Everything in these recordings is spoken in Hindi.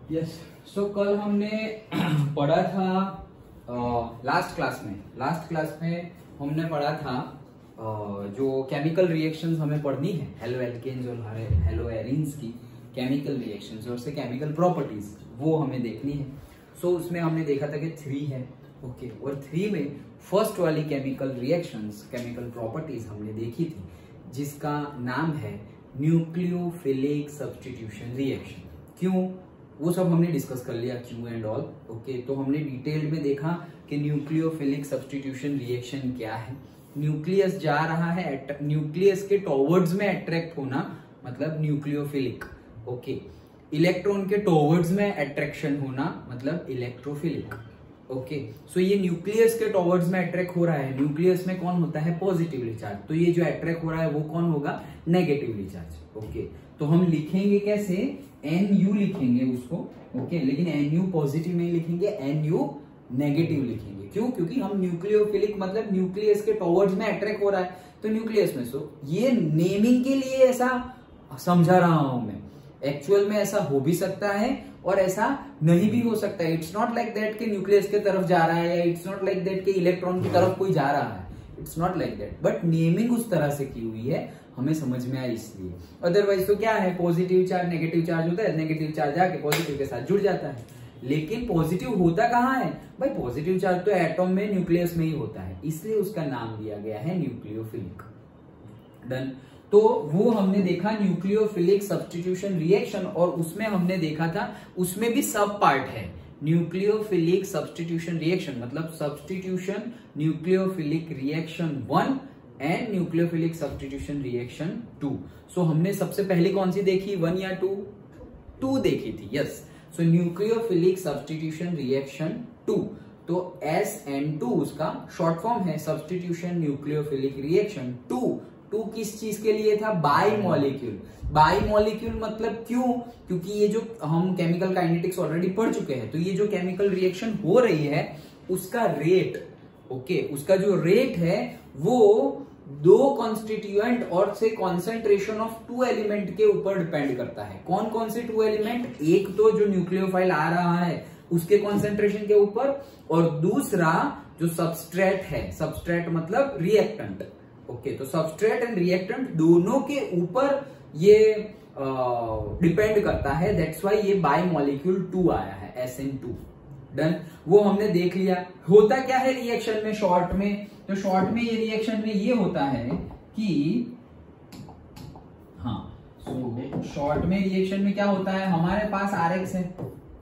यस सो कल हमने पढ़ा था लास्ट क्लास में हमने पढ़ा था जो केमिकल रिएक्शंस हमें पढ़नी है हेलो एल्केन्स और हेलो एरीन्स की केमिकल रिएक्शंस और से केमिकल प्रॉपर्टीज वो हमें देखनी है। सो उसमें हमने देखा था कि 3 है ओके और 3 में फर्स्ट वाली केमिकल रिएक्शंस केमिकल प्रॉपर्टीज हमने देखी थी जिसका नाम है न्यूक्लियोफिलिक सब्स्टिट्यूशन रिएक्शन। क्यों वो सब हमने डिस्कस कर लिया क्यों एंड ऑल ओके। तो हमने डिटेल में देखा कि न्यूक्लियोफिलिक सब्स्टिट्यूशन रिएक्शन क्या है। न्यूक्लियस जा रहा है, न्यूक्लियस के टॉवर्ड्स में अट्रैक्ट होना मतलब न्यूक्लियोफिलिक ओके। इलेक्ट्रॉन के टॉवर्ड्स में अट्रैक्शन होना मतलब इलेक्ट्रोफिलिक ओके। सो ये न्यूक्लियस के टॉवर्ड्स में अट्रैक्ट हो रहा है। न्यूक्लियस में कौन होता है पॉजिटिवली चार्ज, तो ये जो अट्रैक्ट हो रहा है वो कौन होगा नेगेटिवली चार्ज ओके। तो हम लिखेंगे कैसे NU लिखेंगे उसको ओके, लेकिन NU पॉजिटिव नहीं लिखेंगे, NU नेगेटिव लिखेंगे। क्यों? क्योंकि हम न्यूक्लियोफिलिक मतलब न्यूक्लियस के टॉवर्ड्स में अट्रैक्ट हो रहा है तो न्यूक्लियस में। सो ये नेमिंग के लिए ऐसा समझा रहा हूं मैं, एक्चुअल में ऐसा हो भी सकता है और ऐसा नहीं भी हो सकता है। इट्स नॉट लाइक दैट कि न्यूक्लियस की तरफ जा रहा है या इट्स नॉट लाइक दैट कि इलेक्ट्रॉन की तरफ कोई जा रहा है, it's not like that. But naming उस तरह से की हुई है हमें समझ में आया इसलिए। अदरवाइज तो क्या है पॉजिटिव चार्ज नेगेटिव चार्ज होता है, नेगेटिव चार्ज जाके पॉजिटिव के साथ जुड़ जाता है। लेकिन पॉजिटिव होता कहाँ है भाई? पॉजिटिव चार्ज तो एटॉम में न्यूक्लियस में ही होता है, इसलिए उसका नाम दिया गया है न्यूक्लियोफिलिक। डन। तो वो हमने देखा न्यूक्लियोफिलिक सब्स्टिट्यूशन रिएक्शन और उसमें हमने देखा था उसमें भी सब पार्ट है। न्यूक्लियोफिलिक सब्स्टिट्यूशन रिएक्शन मतलब substitution nucleophilic reaction 1 and nucleophilic substitution reaction 2। So हमने सबसे पहले कौन सी देखी 1 या 2? 2 देखी थी yes. So nucleophilic substitution reaction 2 तो SN2 उसका शॉर्ट फॉर्म है सब्स्टिट्यूशन न्यूक्लियोफिलिक रिएक्शन 2 किस चीज के लिए था? By molecule. बाई मॉलिक्यूल मतलब क्यों? क्योंकि ये जो हम केमिकल काइनेटिक्स ऑलरेडी पढ़ चुके हैं तो ये जो केमिकल रिएक्शन हो रही है उसका रेट ओके उसका जो रेट है वो 2 कॉन्स्टिट्यूएंट और से कॉन्सेंट्रेशन ऑफ 2 एलिमेंट के ऊपर डिपेंड करता है। कौन कौन से 2 एलिमेंट? एक तो जो न्यूक्लियोफाइल आ रहा है उसके कॉन्सेंट्रेशन के ऊपर और दूसरा जो सबस्ट्रेट है, सबस्ट्रेट मतलब रिएक्टेंट ओके। तो सबस्ट्रेट एंड रिएक्टेंट दोनों के ऊपर ये डिपेंड करता है, दैट्स व्हाई ये बाई मॉलिक्यूल 2 आया है SN2। डन। वो हमने देख लिया। होता क्या है रिएक्शन में शॉर्ट में? तो शॉर्ट में ये रिएक्शन में ये होता है कि शॉर्ट में रिएक्शन में क्या होता है हमारे पास RX है,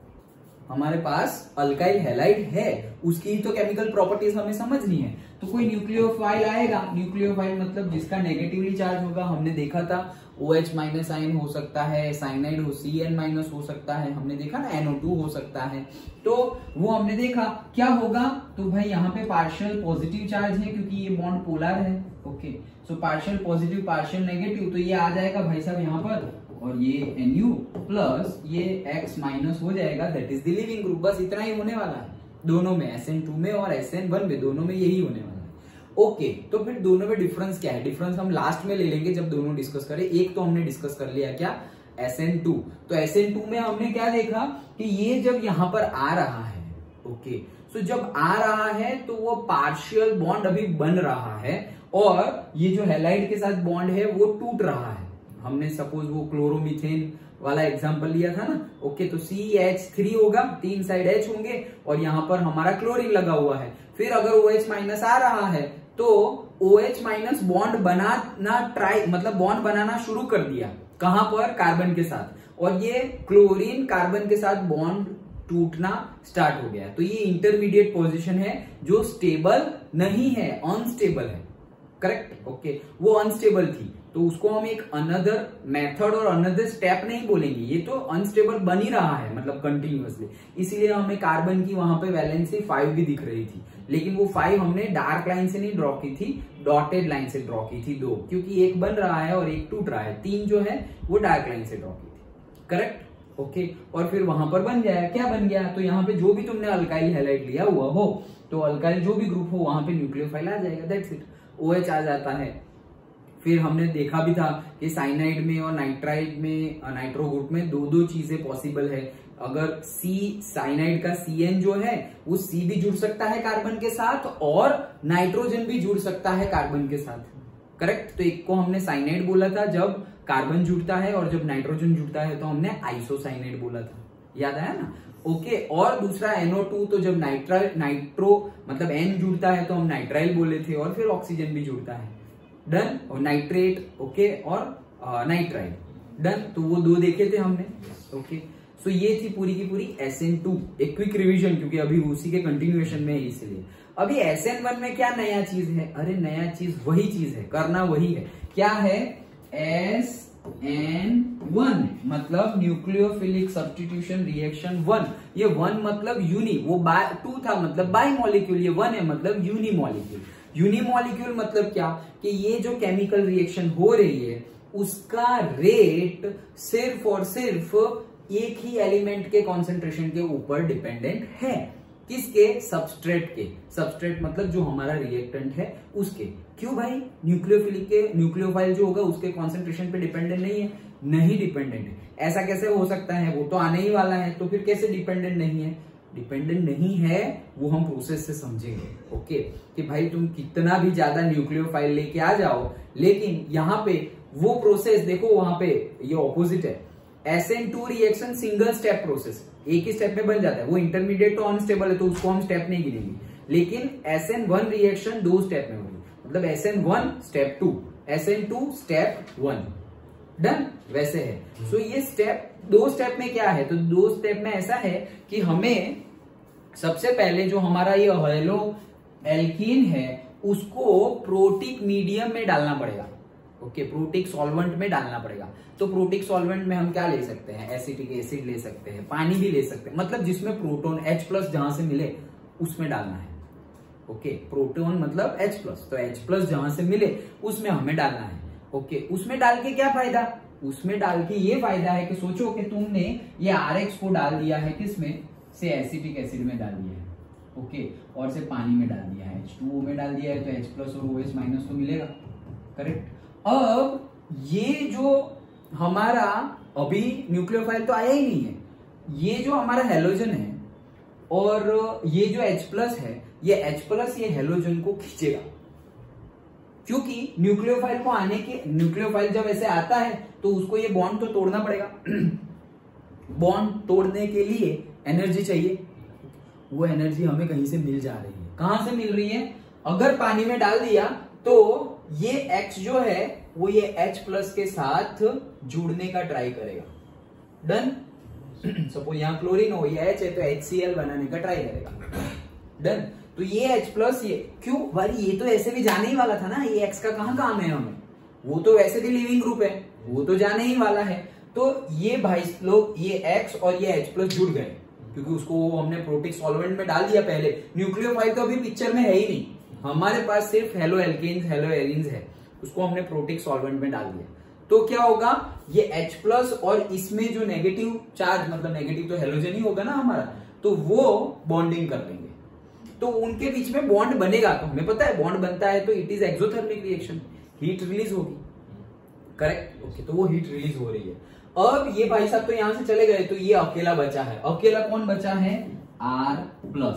हमारे पास अल्काइल हैलाइड है, उसकी तो केमिकल प्रॉपर्टीज हमें समझनी है। तो कोई न्यूक्लियोफाइल आएगा, न्यूक्लियोफाइल मतलब जिसका नेगेटिवली चार्ज होगा, हमने देखा था OH माइनस आयन हो सकता है, साइनाइड हो CN माइनस हो सकता है, हमने देखा ना NO2 हो सकता है। तो वो हमने देखा क्या होगा, तो भाई यहाँ पे पार्शियल पॉजिटिव चार्ज है क्योंकि ये बॉन्ड पोलर है okay. So partial positive partial negative तो ये आ जाएगा भाई साहब यहाँ पर और ये NU प्लस ये X माइनस हो जाएगा, that is the leaving group. बस इतना ही होने वाला है दोनों में, SN2 में और SN1 में, दोनों में यही होने वाला है ओके। तो फिर दोनों में डिफरेंस क्या है? डिफरेंस हम लास्ट में ले लेंगे जब दोनों डिस्कस करें। एक तो हमने डिस्कस कर लिया क्या SN2। तो SN2 में हमने क्या देखा कि ये जब यहां पर आ रहा है ओके, सो जब आ रहा है तो वो पार्शियल बॉन्ड अभी बन रहा है और ये जो हैलाइड के साथ बॉन्ड है वो टूट रहा है। हमने सपोज वो क्लोरोमीथेन वाला एग्जांपल लिया था ना ओके। तो CH3 होगा, 3 साइड H होंगे और यहां पर हमारा क्लोरीन लगा हुआ है। फिर अगर OH माइनस आ रहा है तो OH माइनस बॉन्ड बनाना मतलब बॉन्ड बनाना शुरू कर दिया कहां पर? कार्बन के साथ, और ये क्लोरीन कार्बन के साथ बॉन्ड टूटना स्टार्ट हो गया। तो ये इंटरमीडिएट पोजीशन है जो स्टेबल नहीं है, अनस्टेबल है करेक्ट ओके। वो अनस्टेबल थी तो उसको हम एक अनदर मेथड और अनदर स्टेप नहीं बोलेंगे, ये तो अनस्टेबल बन ही रहा है मतलब कंटिन्यूअसली। इसीलिए हमें कार्बन की वहां पे वैलेंसी 5 भी दिख रही थी, लेकिन वो 5 हमने डार्क लाइन से नहीं ड्रॉ की थी, डॉटेड लाइन से ड्रॉ की थी 2, क्योंकि एक बन रहा है और एक टूट रहा है। 3 जो है वो डार्क लाइन से ड्रॉ की थी करेक्ट ओके। और फिर वहां पर बन गया, क्या बन गया? तो यहाँ पे जो भी तुमने अल्काइल हैलाइड लिया हुआ हो तो अल्काइल जो भी ग्रुप हो वहां पे न्यूक्लियोफाइल आ जाएगा, दैट्स इट। OH आ जाता है। फिर हमने देखा भी था कि साइनाइड में और नाइट्राइड में नाइट्रो ग्रुप में 2 चीजें पॉसिबल है अगर C साइनाइड का CN जो है वो C भी जुड़ सकता है कार्बन के साथ और नाइट्रोजन भी जुड़ सकता है कार्बन के साथ, करेक्ट। तो एक को हमने साइनाइड बोला था जब कार्बन जुड़ता है, और जब नाइट्रोजन जुड़ता है तो हमने आइसोसाइनाइड बोला था, याद आया ना। ओके, और दूसरा NO2, तो जब नाइट्रो मतलब N जुड़ता है तो हम नाइट्राइल बोले थे, और फिर ऑक्सीजन भी जुड़ता है, डन। और नाइट्रेट, ओके, और नाइट्राइल, डन। तो वो दो देखे थे हमने, ओके। सो ये थी पूरी की पूरी SN2, एक क्विक रिवीजन, क्योंकि अभी उसी के कंटिन्यूएशन में है इसलिए। अभी SN1 में क्या नया चीज है? अरे नया चीज वही चीज है, करना वही है। क्या है? SN1 मतलब न्यूक्लियोफिलिक सब्स्टिट्यूशन रिएक्शन 1। ये 1 मतलब यूनि, वो 2 था मतलब बाई मॉलिक्यूल, ये 1 है मतलब यूनि मॉलिक्यूल। यूनि मॉलिक्यूल मतलब क्या कि ये जो केमिकल रिएक्शन हो रही है उसका रेट सिर्फ और सिर्फ एक ही एलिमेंट के कॉन्सेंट्रेशन के ऊपर डिपेंडेंट है। किसके? सबस्ट्रेट के। सबस्ट्रेट मतलब जो हमारा रिएक्टेंट है उसके। क्यों भाई? न्यूक्लियोफिलिक के न्यूक्लियोफाइल जो होगा उसके कॉन्सेंट्रेशन पे डिपेंडेंट नहीं है? नहीं डिपेंडेंट है। ऐसा कैसे हो सकता है? वो तो आने ही वाला है, तो फिर कैसे डिपेंडेंट नहीं है? डिपेंडेंट नहीं है वो हम प्रोसेस से समझेंगे, ओके। कि भाई तुम कितना भी ज्यादा न्यूक्लियोफाइल लेके आ जाओ, लेकिन यहाँ पे वो प्रोसेस देखो, वहां पे ये ऑपोजिट है। SN2 reaction single step process, एक ही स्टेप में बन जाता है। वो इंटरमीडिएट तो अनस्टेबल है तो उसको हम स्टेप नहीं गिनेंगे, लेकिन SN1 रिएक्शन 2 स्टेप में होगी, मतलब SN1 step 2, SN2 step 1, done. वैसे है। सो ये स्टेप 2 स्टेप में क्या है? तो 2 स्टेप में ऐसा है कि हमें सबसे पहले जो हमारा ये हेलो एल्कीन है उसको प्रोटिक मीडियम में डालना पड़ेगा, ओके। प्रोटिक सॉल्वेंट में डालना पड़ेगा। तो प्रोटिक सॉल्वेंट में हम क्या ले सकते हैं? एसिटिक एसिड ले सकते हैं, पानी भी ले सकते हैं, मतलब जिसमें प्रोटॉन H+ जहां से मिले उसमें डालना है, ओके। प्रोटॉन मतलब H+, तो H+ जहां से मिले उसमें हमें डालना है, ओके। उसमें डाल के क्या फायदा? उसमें डाल के ये फायदा है कि सोचो कि तुमने ये RX को डाल दिया है किसमें से? एसिटिक एसिड में डाल दिया है, ओके, और से पानी में डाल दिया है, H2O में डाल दिया है, तो H+ और OH- तो मिलेगा, करेक्ट। अब ये जो हमारा अभी न्यूक्लियोफाइल तो आया ही नहीं है, ये जो हमारा हेलोजन है और ये जो H+ है, ये H+ ये हेलोजन को खींचेगा, क्योंकि न्यूक्लियोफाइल को आने के, न्यूक्लियोफाइल जब ऐसे आता है तो उसको ये बॉन्ड तो तोड़ना पड़ेगा। बॉन्ड तोड़ने के लिए एनर्जी चाहिए, वो एनर्जी हमें कहीं से मिल जा रही है। कहां से मिल रही है? अगर पानी में डाल दिया तो ये X जो है वो ये H+ के साथ जुड़ने का ट्राई करेगा, डन। सपोज यहाँ क्लोरीन हो, ये H है तो HCl बनाने का ट्राई करेगा, डन। तो ये H+ ये क्यों भाई? ये तो ऐसे भी जाने ही वाला था ना, ये X का कहाँ काम है हमें? वो तो वैसे भी लिविंग ग्रुप है, वो तो जाने ही वाला है। तो ये भाई लोग, ये X और ये H+ जुड़ गए, क्योंकि उसको हमने प्रोटिक सॉल्वेंट में डाल दिया पहले। न्यूक्लियोफाइल तो अभी पिक्चर में है ही नहीं, हमारे पास सिर्फ हेलो एल्केन्स, हेलो एरिन्स है, उसको हमने प्रोटिक सॉल्वेंट में डाल दिया। तो क्या होगा? ये H+ और इसमें जो नेगेटिव चार्ज, मतलब नेगेटिव तो हेलोजन ही होगा ना हमारा, तो वो बॉन्डिंग कर लेंगे, तो उनके बीच में बॉन्ड बनेगा। तो हमें पता है बॉन्ड बनता है तो it is exothermic reaction, heat release होगी, करेक्ट, ओके। तो वो हीट रिलीज हो रही है। अब ये भाई साहब तो यहां से चले गए, तो ये अकेला बचा है। अकेला कौन बचा है? R+।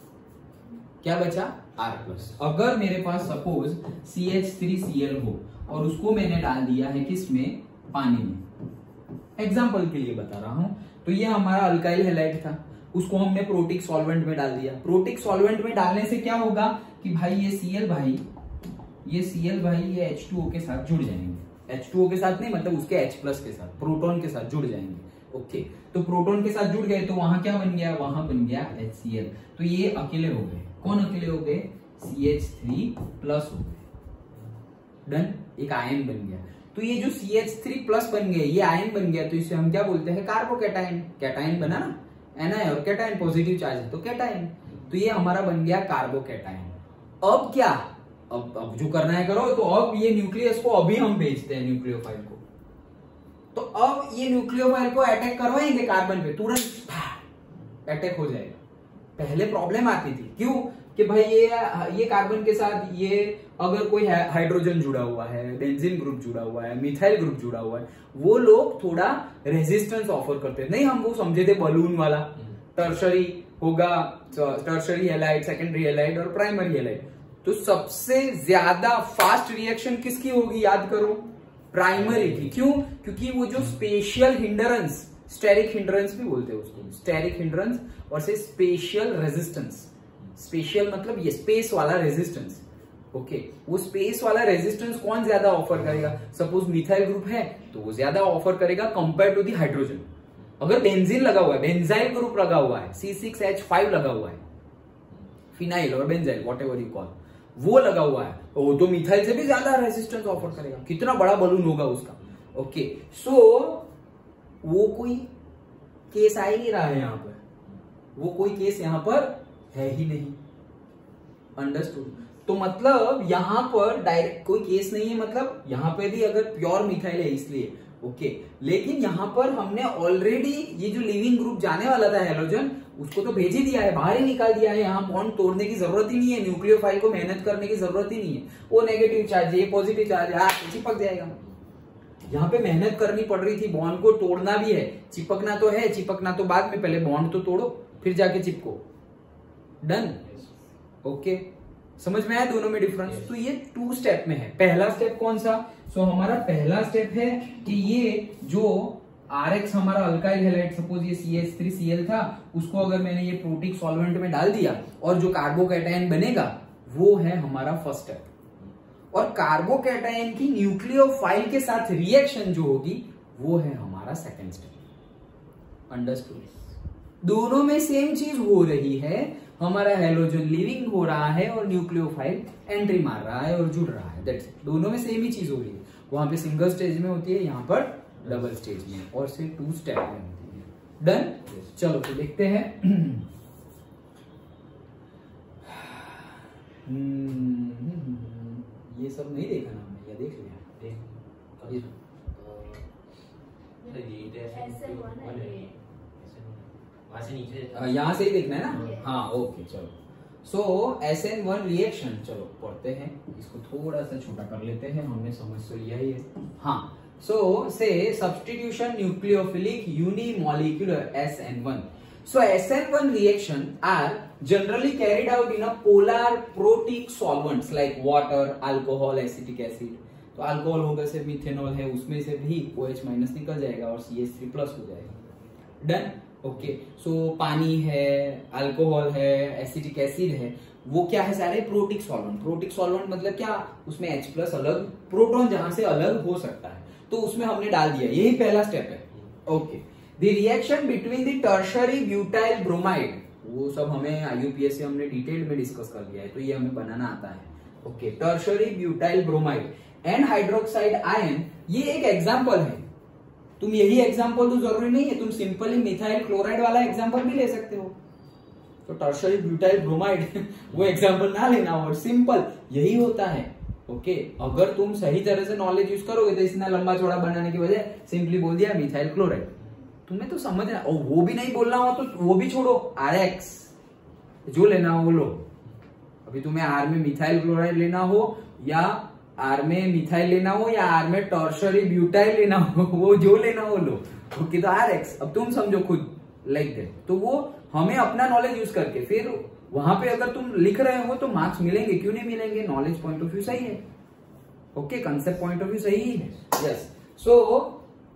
क्या बचा? R+। अगर मेरे पास सपोज CH3Cl हो और उसको मैंने डाल दिया है किसमें? पानी में, एग्जाम्पल के लिए बता रहा हूं। तो ये हमारा अल्काइल हैलाइड था, उसको हमने प्रोटिक सॉल्वेंट में डाल दिया। प्रोटिक सॉल्वेंट में डालने से क्या होगा कि भाई ये Cl भाई, ये H2O के साथ जुड़ जाएंगे। H2O के साथ नहीं, मतलब उसके H+ के साथ, प्रोटॉन के साथ जुड़ जाएंगे, ओके। तो प्रोटॉन के साथ जुड़ गए तो वहां क्या बन गया? वहां बन गया HCl। तो ये अकेले हो गए। कौन अकेले हो गए? CH3+ हो गए, डन। एक आयन बन गया। तो ये जो CH3+ बन गए, ये आयन बन गया, तो इसे हम क्या बोलते हैं? कार्बोकैटायन। कैटायन बना ना, Na और कैटायन पॉजिटिव चार्ज है तो कैटायन। तो ये हमारा बन गया कार्बोकैटायन। अब क्या? अब जो करना है करो। तो अब ये न्यूक्लियस को अभी हम भेजते हैं न्यूक्लियोफाइल को, तो अब ये न्यूक्लियोफाइल को अटैक करवाएंगे कार्बन पे, तुरंत अटैक हो जाएगा। पहले प्रॉब्लम आती थी, क्यों? कि भाई ये कार्बन के साथ ये अगर कोई हाइड्रोजन जुड़ा हुआ है, बेंजीन ग्रुप जुड़ा हुआ है, मिथाइल ग्रुप जुड़ा हुआ है, वो लोग थोड़ा रेजिस्टेंस ऑफर करते हैं। नहीं हम वो समझे थे बलून वाला, टर्शरी होगा, टर्शरी हैलाइड, सेकेंडरी हैलाइड और प्राइमरी हैलाइड। तो सबसे ज्यादा फास्ट रिएक्शन किसकी होगी याद करो, प्राइमरी की। क्यों? क्योंकि वो जो स्पेशियल हिंडरेंस, स्टेरिक हिंडरेंस भी बोलते हैं उसको, स्टेरिक हिंडरेंस और से स्पेशियल रेजिस्टेंस। स्पेशियल मतलब ये स्पेस वाला रेजिस्टेंस। ओके, वो स्पेस वाला रेजिस्टेंस कौन ज्यादा ऑफर करेगा? सपोज मिथाइल ग्रुप है तो वो ज्यादा ऑफर करेगा कंपेयर टू दी हाइड्रोजन। अगर बेंजीन लगा हुआ है, बेंजाइल ग्रुप लगा हुआ है, C6H5 लगा हुआ है, फिनाइल और benzyl whatever you call, वो लगा हुआ है, वो तो मिथाइल से भी ज्यादा रेजिस्टेंस ऑफर करेगा। कितना बड़ा बलून होगा उसका। ओके, सो वो कोई केस आ ही नहीं रहा है यहां पर, वो कोई केस यहां पर है ही नहीं। अंडरस्टूड? तो मतलब यहां पर डायरेक्ट कोई केस नहीं है, मतलब यहां पे भी अगर प्योर मिथाइल है इसलिए। ओके, लेकिन यहां पर हमने ऑलरेडी ये जो लिविंग ग्रुप जाने वाला था हैलोजन, उसको तो भेज ही दिया है, बाहर ही निकाल दिया है। यहाँ बॉन्ड तोड़ने की जरूरत ही नहीं है, न्यूक्लियोफाइल को मेहनत करने की जरूरत ही नहीं है। वो नेगेटिव चार्ज है, ये पॉजिटिव चार्ज है, चिपक जाएगा। यहाँ पे मेहनत करनी पड़ रही थी, बॉन्ड को तोड़ना भी है, चिपकना तो है, चिपकना तो बाद में, पहले बॉन्ड तो तोड़ो फिर जाके चिपको। डन? ओके, समझ में आया दोनों में डिफरेंस? तो ये 2 स्टेप में है। पहला स्टेप कौन सा? सो हमारा पहला स्टेप है कि ये जो RX हमारा अल्काइल हैलाइड, सपोज ये CH3Cl था, उसको अगर मैंने ये प्रोटिक सॉल्वेंट में डाल दिया और जो कार्बोकैटायन बनेगा वो है हमारा फर्स्ट स्टेप। और कार्बोकैटायन की न्यूक्लियोफाइल के साथ रिएक्शन जो होगी वो है हमारा सेकंड स्टेप। अंडरस्टूड? दोनों में सेम चीज हो रही है, हमारा हैलोजन लिविंग हो रहा है और न्यूक्लियोफाइल एंट्री मार रहा है और जुड़ रहा है। दैट्स इट, दोनों में सेम ही चीज हो रही है। वहां पे सिंगल स्टेज में होती है, यहाँ पर डबल स्टेज में, और सिर्फ 2 स्टेप में होती है। डन? चलो तो देखते हैं। ये सब नहीं देखा ना हमने, या देख लिया? यहाँ से ही देखना है ना? हाँ, ओके चलो। सो SN1 रिएक्शन, चलो पढ़ते हैं इसको, थोड़ा सा छोटा कर लेते हैं, हमने समझ तो लिया ही है। हाँ, सो से substitution nucleophilic unimolecular SN1. So SN1 reaction are generally carried out in a polar protic solvents like water, alcohol, acetic acid. तो अल्कोहल होगा से मिथेनॉल है, उसमें से भी OH माइनस निकल जाएगा और CH3 प्लस हो जाएगा। डन? ओके, सो पानी है, अल्कोहल है, एसिटिक एसिड है, वो क्या है सारे? Protic solvent. प्रोटिक सॉल्वेंट मतलब क्या? उसमें H प्लस अलग, प्रोटॉन जहां से अलग हो सकता है, तो उसमें हमने डाल दिया। यही पहला स्टेप है। Okay, the reaction between the tertiary butyl bromide, वो सब हमें IUPAC से हमने डिटेल में डिस्कस कर लिया है, तो ये हमें बनाना आता है। Okay, tertiary butyl bromide and hydroxide ion, ये एक एग्जाम्पल है। तुम यही एग्जाम्पल तो जरूरी नहीं है, तुम सिंपली मिथाइल क्लोराइड वाला एग्जाम्पल भी ले सकते हो। तो टर्शरी ब्यूटाइल ब्रोमाइड वो एग्जाम्पल ना लेना, और सिंपल यही होता है। ओके, अगर तुम सही तरह से नॉलेज यूज करोगे तो इतना लंबा चौड़ा बनाने की बजाय सिंपली बोल दिया मिथाइल क्लोराइड, तुम्हें तो समझ है। और वो भी नहीं बोलना हो तो वो भी छोड़ो, RX जो लेना हो वो लो। अभी तुम्हें R में मिथाइल क्लोराइड लेना हो, या R में मिथाइल लेना हो, या R में टर्शरी ब्यूटाइल लेना हो, वो जो लेना हो लो। ओके, तो RX अब तुम समझो खुद, लाइक दैट। तो वो हमें अपना नॉलेज यूज करके फिर वहां पे अगर तुम लिख रहे हो तो मार्क्स मिलेंगे, क्यों नहीं मिलेंगे? नॉलेज पॉइंट ऑफ व्यू सही है। Okay, concept point of view सही है। Yes, so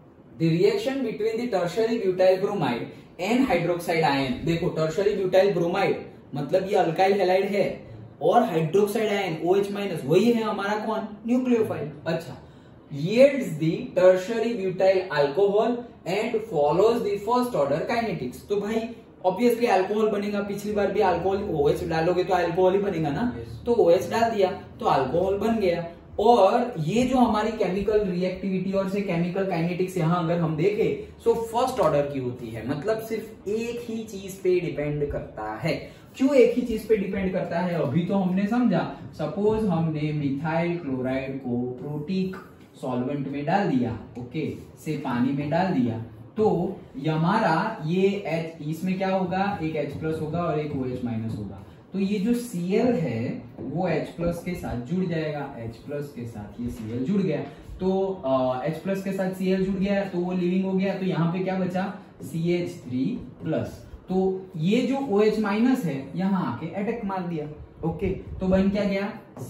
the reaction between the tertiary butyl bromide and hydroxide ion. देखो, टर्शरी ब्यूटाइल ब्रोमाइड मतलब ये अल्काइल हैलाइड है, और हाइड्रोक्साइड आयन OH माइनस वही है हमारा कौन? न्यूक्लियोफाइल। अच्छा, yields the tertiary butyl alcohol and follows the first order kinetics. तो भाई ऑब्वियसली अल्कोहल बनेगा, पिछली बार भी अल्कोहल, OH डालोगे तो अल्कोहल ही बनेगा ना। तो OH डाल दिया तो अल्कोहल बन गया। और ये जो हमारी केमिकल रिएक्टिविटी और से केमिकल काइनेटिक्स यहाँ अगर हम देखें, सो फर्स्ट ऑर्डर की होती है, मतलब सिर्फ एक ही चीज पे डिपेंड करता है। क्यों एक ही चीज पे डिपेंड करता है? अभी तो हमने समझा। सपोज हमने मिथाइल क्लोराइड को प्रोटिक सॉल्वेंट में डाल दिया, ओके, से पानी में डाल दिया, तो हमारा ये H, इसमें क्या होगा? एक H प्लस होगा और एक OH माइनस होगा। तो ये जो Cl है वो H+ के साथ जुड़ जाएगा, H+ के साथ ये Cl जुड़ गया, तो H+ के साथ Cl जुड़ गया तो वो लिविंग हो गया, तो यहाँ पे क्या बचा CH3+। तो ये जो OH- है यहाँ आके अटैक मार दिया, ओके, तो बन क्या गया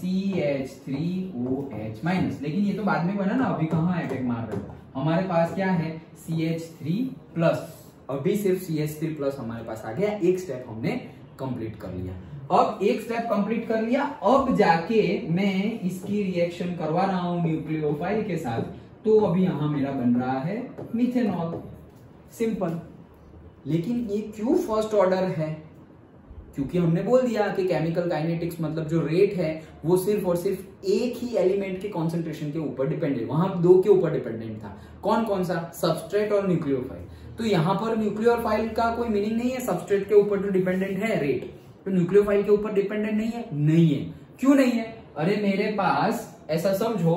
CH3OH-, लेकिन ये तो बाद में बना ना, अभी कहाँ अटैक मार रहे हो, हमारे पास क्या है CH3+, अभी सिर्फ CH3+ हमारे पास आ गया, एक स्टेप हमने कंप्लीट कर लिया। अब एक स्टेप कंप्लीट कर लिया, अब जाके मैं इसकी रिएक्शन करवा रहा हूं न्यूक्लियोफाइल के साथ, तो अभी यहां मेरा बन रहा है मिथेनॉल, सिंपल। लेकिन ये क्यों फर्स्ट ऑर्डर है? क्योंकि हमने बोल दिया कि केमिकल काइनेटिक्स मतलब जो रेट है वो सिर्फ और सिर्फ एक ही एलिमेंट के कॉन्सेंट्रेशन के ऊपर डिपेंडेंट, वहां दो के ऊपर डिपेंडेंट था, कौन कौन सा, सबस्ट्रेट और न्यूक्लियोफाइल। तो यहाँ पर न्यूक्लियोफाइल का कोई मीनिंग नहीं है, सबस्ट्रेट के ऊपर तो डिपेंडेंट है रेट, तो न्यूक्लियोफाइल के ऊपर डिपेंडेंट नहीं है, नहीं है। क्यों नहीं है? अरे मेरे पास ऐसा समझो,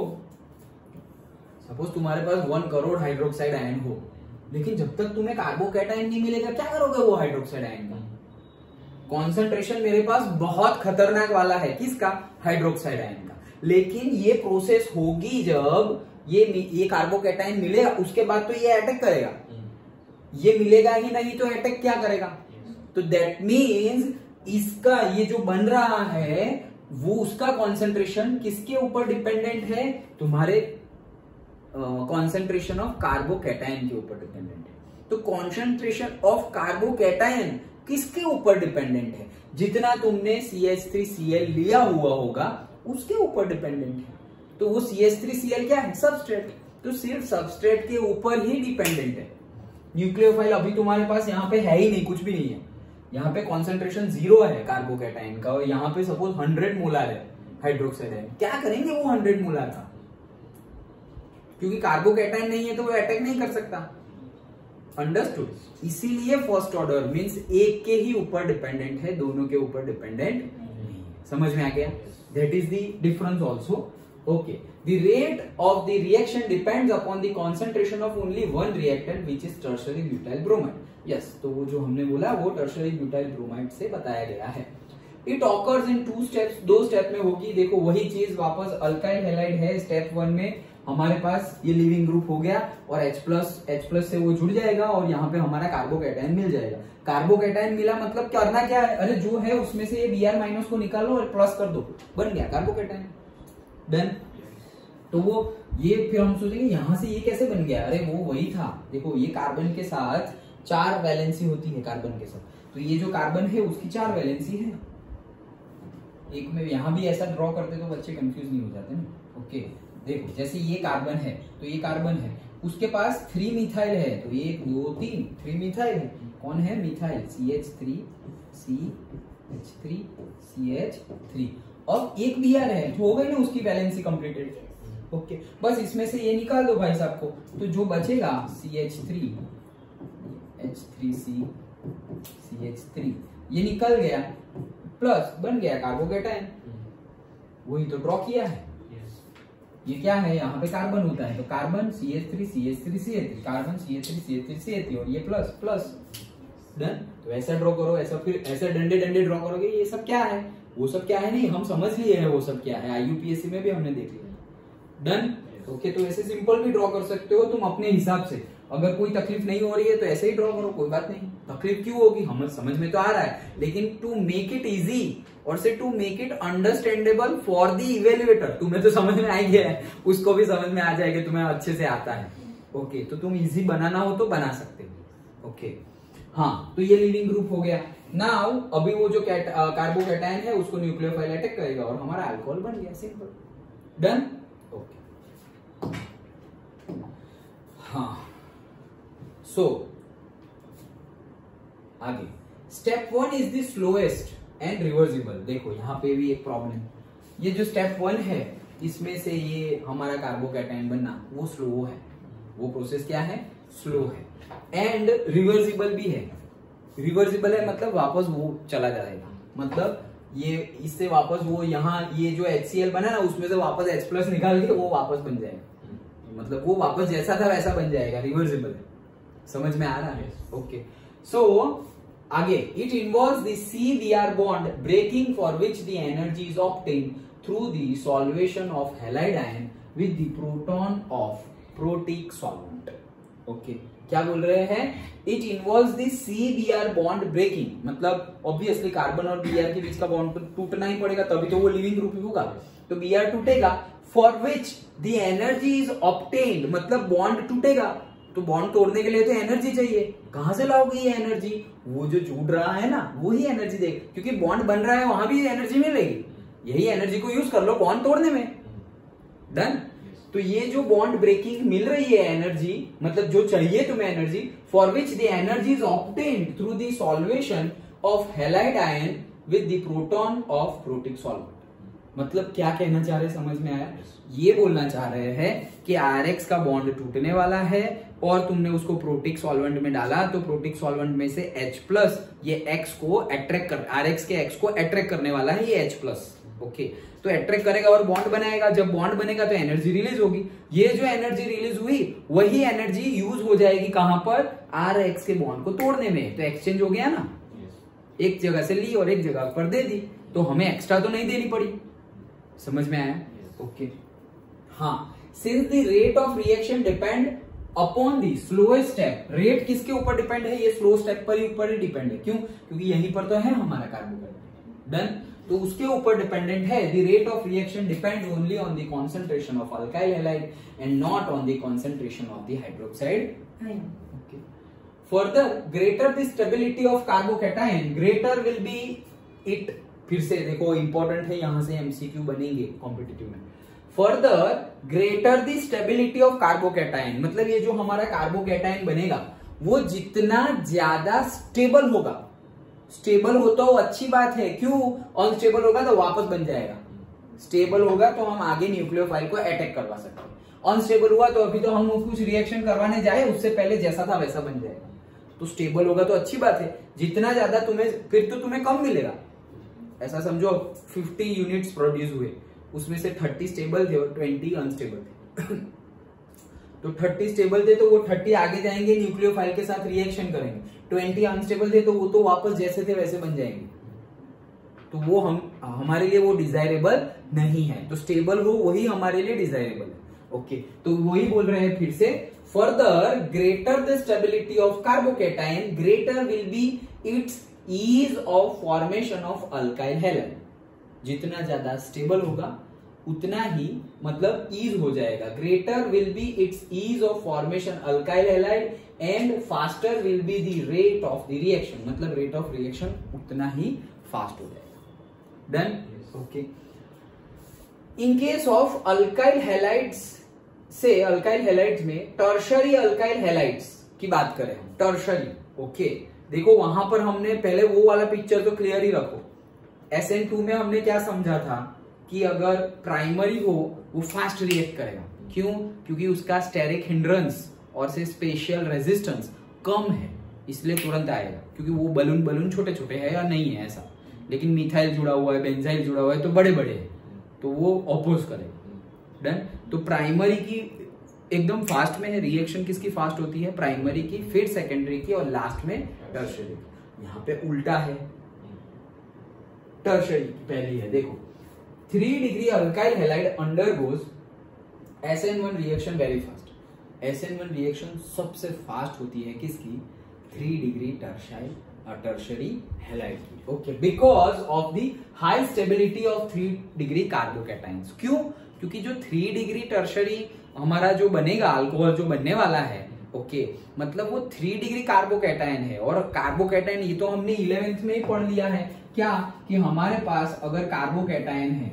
सपोज तुम्हारे पास 1 करोड़ हाइड्रोक्साइड आयन हो, लेकिन जब तक तुम्हें कार्बोकैटायन नहीं मिलेगा क्या करोगे वो हाइड्रोक्साइड आयन का? कॉन्सेंट्रेशन मेरे पास बहुत खतरनाक वाला है, किसका, हाइड्रोक्साइड आयन का, लेकिन ये प्रोसेस होगी जब ये कार्बोकैटायन मिलेगा, उसके बाद तो ये अटैक करेगा, ये मिलेगा ही नहीं तो अटैक क्या करेगा? तो दैट मीन्स इसका ये जो बन रहा है वो उसका कॉन्सेंट्रेशन किसके ऊपर डिपेंडेंट है? तुम्हारे कॉन्सेंट्रेशन ऑफ कार्बोकैटायन के ऊपर डिपेंडेंट है। तो कॉन्सेंट्रेशन ऑफ कार्बोकैटायन किसके ऊपर डिपेंडेंट है? जितना तुमने CH3Cl लिया हुआ होगा उसके ऊपर डिपेंडेंट है। तो वो CH3Cl क्या है? सबस्ट्रेट, तो सिर्फ सबस्ट्रेट के ऊपर ही डिपेंडेंट है। न्यूक्लियोफाइल अभी तुम्हारे पास यहाँ पे है ही नहीं, कुछ भी नहीं है, यहाँ पे कॉन्सेंट्रेशन 0 है कार्बोकैटायन का, और यहाँ पे सपोज 100 मोलार है हाइड्रोक्साइड है, क्या करेंगे वो 100 मोलार का? क्योंकि कार्बोकैटायन नहीं है तो वो अटैक नहीं कर सकता, अंडरस्टूड? इसीलिए फर्स्ट ऑर्डर मींस एक के ही ऊपर डिपेंडेंट है, दोनों के ऊपर डिपेंडेंट नहीं है। समझ में आ गया? That is the difference also, okay. The rate of the reaction depends upon the concentration of only one reactant, which is tertiary butyl bromide. Yes, तो वो जो हमने बोला वो tertiary butyl bromide से बताया गया है। It occurs in 2 steps, 2 step में होगी। देखो वही चीज वापस अल्काइल हैलाइड है, स्टेप 1 में हमारे पास ये लिविंग ग्रुप हो गया और H+ से वो जुड़ जाएगा और यहाँ पे हमारा कार्बोकैटायन मिल जाएगा। कार्बोकैटायन मिला मतलब करना क्या है? अरे जो है उसमें से ये Br- को निकालो और प्लस कर दो, बन गया कार्बोकैटायन, डन। तो वो ये फिर हम सोचेंगे यहाँ से ये कैसे बन गया? अरे वो वही था, देखो ये कार्बन के साथ 4 वैलेंसी होती है कार्बन के साथ, तो ये जो कार्बन है उसकी 4 वैलेंसी है। एक में यहाँ भी ऐसा ड्रॉ करते तो बच्चे कंफ्यूज नहीं हो जाते ना, ओके। देखो जैसे ये कार्बन है तो ये कार्बन है, उसके पास 3 मिथाइल है, तो 1 2 3 3 मिथाइल है। कौन है? मिथाइल, CH3 CH3 CH3, और एक Br है, तो हो गई ना उसकी वैलेंसी कंप्लीटेड, ओके। बस इसमें से ये निकाल दो भाई साहब को, तो जो बचेगा CH3 H3C CH3, ये निकल गया, प्लस बन गया कार्बोकैटायन, वही तो ड्रॉ किया है। ये क्या है? यहाँ पे कार्बन होता है, तो carbon CH3 CH3 CH3, carbon CH3 CH3 CH3, और ये प्लस प्लस, डन। तो ऐसा ड्रॉ करो, ऐसा फिर ऐसे डंडे डंडे ड्रॉ करोगे, ये सब क्या है? वो सब क्या है नहीं, हम समझ लिए है वो सब क्या है, IUPAC में भी हमने देख लिया, डन, ओके। तो ऐसे सिंपल भी ड्रॉ कर सकते हो तुम अपने हिसाब से, अगर कोई तकलीफ नहीं हो रही है तो ऐसे ही ड्रॉ करो, कोई बात नहीं। तकलीफ क्यों होगी, हमें समझ में तो आ रहा है, लेकिन टू मेक इट इजी और से to make it understandable for the evaluator, तुम्हें तो समझ में आ गया है, उसको भी समझ में आ जाएगा, तुम्हें अच्छे से आता है, ओके। तो तुम इजी बनाना हो तो बना सकते हो, ओके। हाँ, तो ये लिविंग ग्रुप हो गया। नाउ अभी वो जो कार्बोकैटायन है उसको न्यूक्लियोफाइल अटैक करेगा और हमारा अल्कोहल बन गया, सिंपल, डन, ओके। हाँ, सो आगे step 1 is the slowest and reversible. देखो यहाँ पे भी एक प्रॉब्लम, ये जो स्टेप 1 है इसमें से ये हमारा कार्बोकैटायन बनना वो स्लो है, वो प्रोसेस क्या है? स्लो है, एंड रिवर्सिबल भी है। रिवर्सिबल है मतलब वापस वो चला जाएगा, मतलब ये इससे वापस वो यहाँ ये जो HCl बना ना उसमें से वापस H+ निकाल के वो वापस बन जाएगा, मतलब वो वापस जैसा था वैसा बन जाएगा, रिवर्सिबल है। समझ में आ रहा है? ओके। सो आगे, it involves the CBr bond breaking for which the energy is obtained through the solvation of halide ion with the proton of protic solvent. Okay, क्या बोल रहे हैं? It involves the CBr bond breaking, मतलब ऑब्वियसली कार्बन और Br के बीच का बॉन्ड तो टूटना ही पड़ेगा, तभी तो वो लिविंग ग्रुप होगा, तो Br टूटेगा। For which the energy is obtained, मतलब बॉन्ड टूटेगा तो बॉन्ड तोड़ने के लिए तो एनर्जी चाहिए। कहां से लाओगे ये एनर्जी? वो जो जुड़ रहा है ना, वो ही एनर्जी देगा, क्योंकि बॉन्ड बन रहा है वहां भी एनर्जी मिलेगी, यही एनर्जी को यूज कर लो बॉन्ड तोड़ने में। डन। तो ये जो बॉन्ड ब्रेकिंग मिल रही है एनर्जी, मतलब जो चाहिए तुम्हें energy, for which the energy is obtained through the solvation of halide ion with the proton of protic solvent. मतलब क्या कहना चाह रहे, समझ में आया? ये बोलना चाह रहे हैं कि Rx का बॉन्ड टूटने वाला है और तुमने उसको प्रोटिक सॉल्वेंट में डाला, तो प्रोटिक सॉल्वेंट में से H+ ये X को अट्रैक्ट कर, Rx के X को अट्रैक्ट करने वाला है ये H+। ओके, तो अट्रैक्ट करेगा और बॉन्ड बनाएगा। जब बॉन्ड बनेगा तो एनर्जी रिलीज होगी। ये जो एनर्जी रिलीज हुई वही एनर्जी यूज हो जाएगी कहां पर? Rx के बॉन्ड को तोड़ने में। तो एक्सचेंज हो गया ना, एक जगह से ली और एक जगह पर दे दी, तो हमें एक्स्ट्रा तो नहीं देनी पड़ी। समझ में आया? ओके। हाँ, since the rate of reaction depend upon the slowest step. Rate किसके ऊपर डिपेंड है? ये स्लो स्टेप पर ही डिपेंड है। क्यों? क्योंकि यहीं पर तो है हमारा कार्बोकेटाइन। डन। तो उसके ऊपर डिपेंडेंट है। The rate of reaction depend only on the concentration of alkyl halide and not on the concentration of the hydroxide ion. Okay. Further, greater the stability of carbocation, greater will be it. फिर से देखो, इंपॉर्टेंट है, यहां से एमसीक्यू बनेंगे कॉम्पिटिटिव में। Further, greater the stability of carbocation, मतलब ये जो हमारा कार्बोकेटाइन बनेगा वो जितना ज्यादा स्टेबल होगा, स्टेबल हो तो अच्छी बात है। क्यों? अनस्टेबल होगा तो वापस बन जाएगा, स्टेबल होगा तो हम आगे न्यूक्लियोफाइल को अटैक करवा सकते हैं। अनस्टेबल हुआ तो अभी तो हम कुछ रिएक्शन करवाने जाए, उससे पहले जैसा था वैसा बन जाएगा। तो स्टेबल होगा तो अच्छी बात है। जितना ज्यादा तुम्हें, फिर तो तुम्हें कम मिलेगा। ऐसा समझो 50 यूनिट्स प्रोड्यूस हुए, उसमें से 30 स्टेबल थे और 20 अनस्टेबल थे। तो 30 स्टेबल थे तो वो 30 आगे जाएंगे, न्यूक्लियोफाइल के साथ रिएक्शन करेंगे। 20 अनस्टेबल थे तो वो तो वापस जैसे थे वैसे बन जाएंगे। तो वो हमारे लिए वो डिजायरेबल नहीं है। तो स्टेबल हो वही हमारे लिए डिजायरेबल है। ओके, तो वही बोल रहे हैं फिर से, further greater the stability of carbocation, greater will be its ease of formation of alkyl halide. जितना ज्यादा स्टेबल होगा उतना ही मतलब ईज हो जाएगा। Greater will be its ease of formation alkyl halide and faster will be the rate of the reaction, मतलब रेट ऑफ रिएक्शन उतना ही फास्ट हो जाएगा। Done. Okay. In case of alkyl halides से, अल्काइल हैलाइड्स में टर्शरी अल्काइल हैलाइड्स की बात करें हम, टर्शरी। ओके, देखो वहां पर हमने पहले वो वाला पिक्चर तो क्लियर ही रखो। SN2 में हमने क्या समझा था कि अगर प्राइमरी हो वो फास्ट रिएक्ट करेगा। क्यों? क्योंकि उसका स्टेरिक हिंड्रेंस और से स्पेशियल रेजिस्टेंस कम है, इसलिए तुरंत आएगा। क्योंकि वो बलून छोटे छोटे है या नहीं है ऐसा, लेकिन मिथाइल जुड़ा हुआ है, बेंजाइल जुड़ा हुआ है तो बड़े बड़े है, तो वो ऑपोज करेगा। डन। तो प्राइमरी की एकदम फास्ट में है रिएक्शन, किसकी फास्ट होती है? प्राइमरी की, फिर सेकेंडरी की और लास्ट में टर्शरी। यहाँ पे उल्टा है, टर्शरी पहली है। देखो 3 degree alkyl halide undergoes SN1 reaction very fast. SN1 reaction सबसे फास्ट होती है किसकी? 3 डिग्री टर्शरी हैलाइड की। Okay, because of the high stability of 3 degree carbocations. क्यों? क्योंकि जो 3 डिग्री टर्शरी हमारा जो बनेगा, अल्कोहल जो बनने वाला है, ओके, मतलब वो 3 डिग्री कार्बोकेटाइन है। और कार्बोकेटाइन ये तो हमने 11th में ही पढ़ लिया है क्या, कि हमारे पास अगर कार्बोकेटाइन है,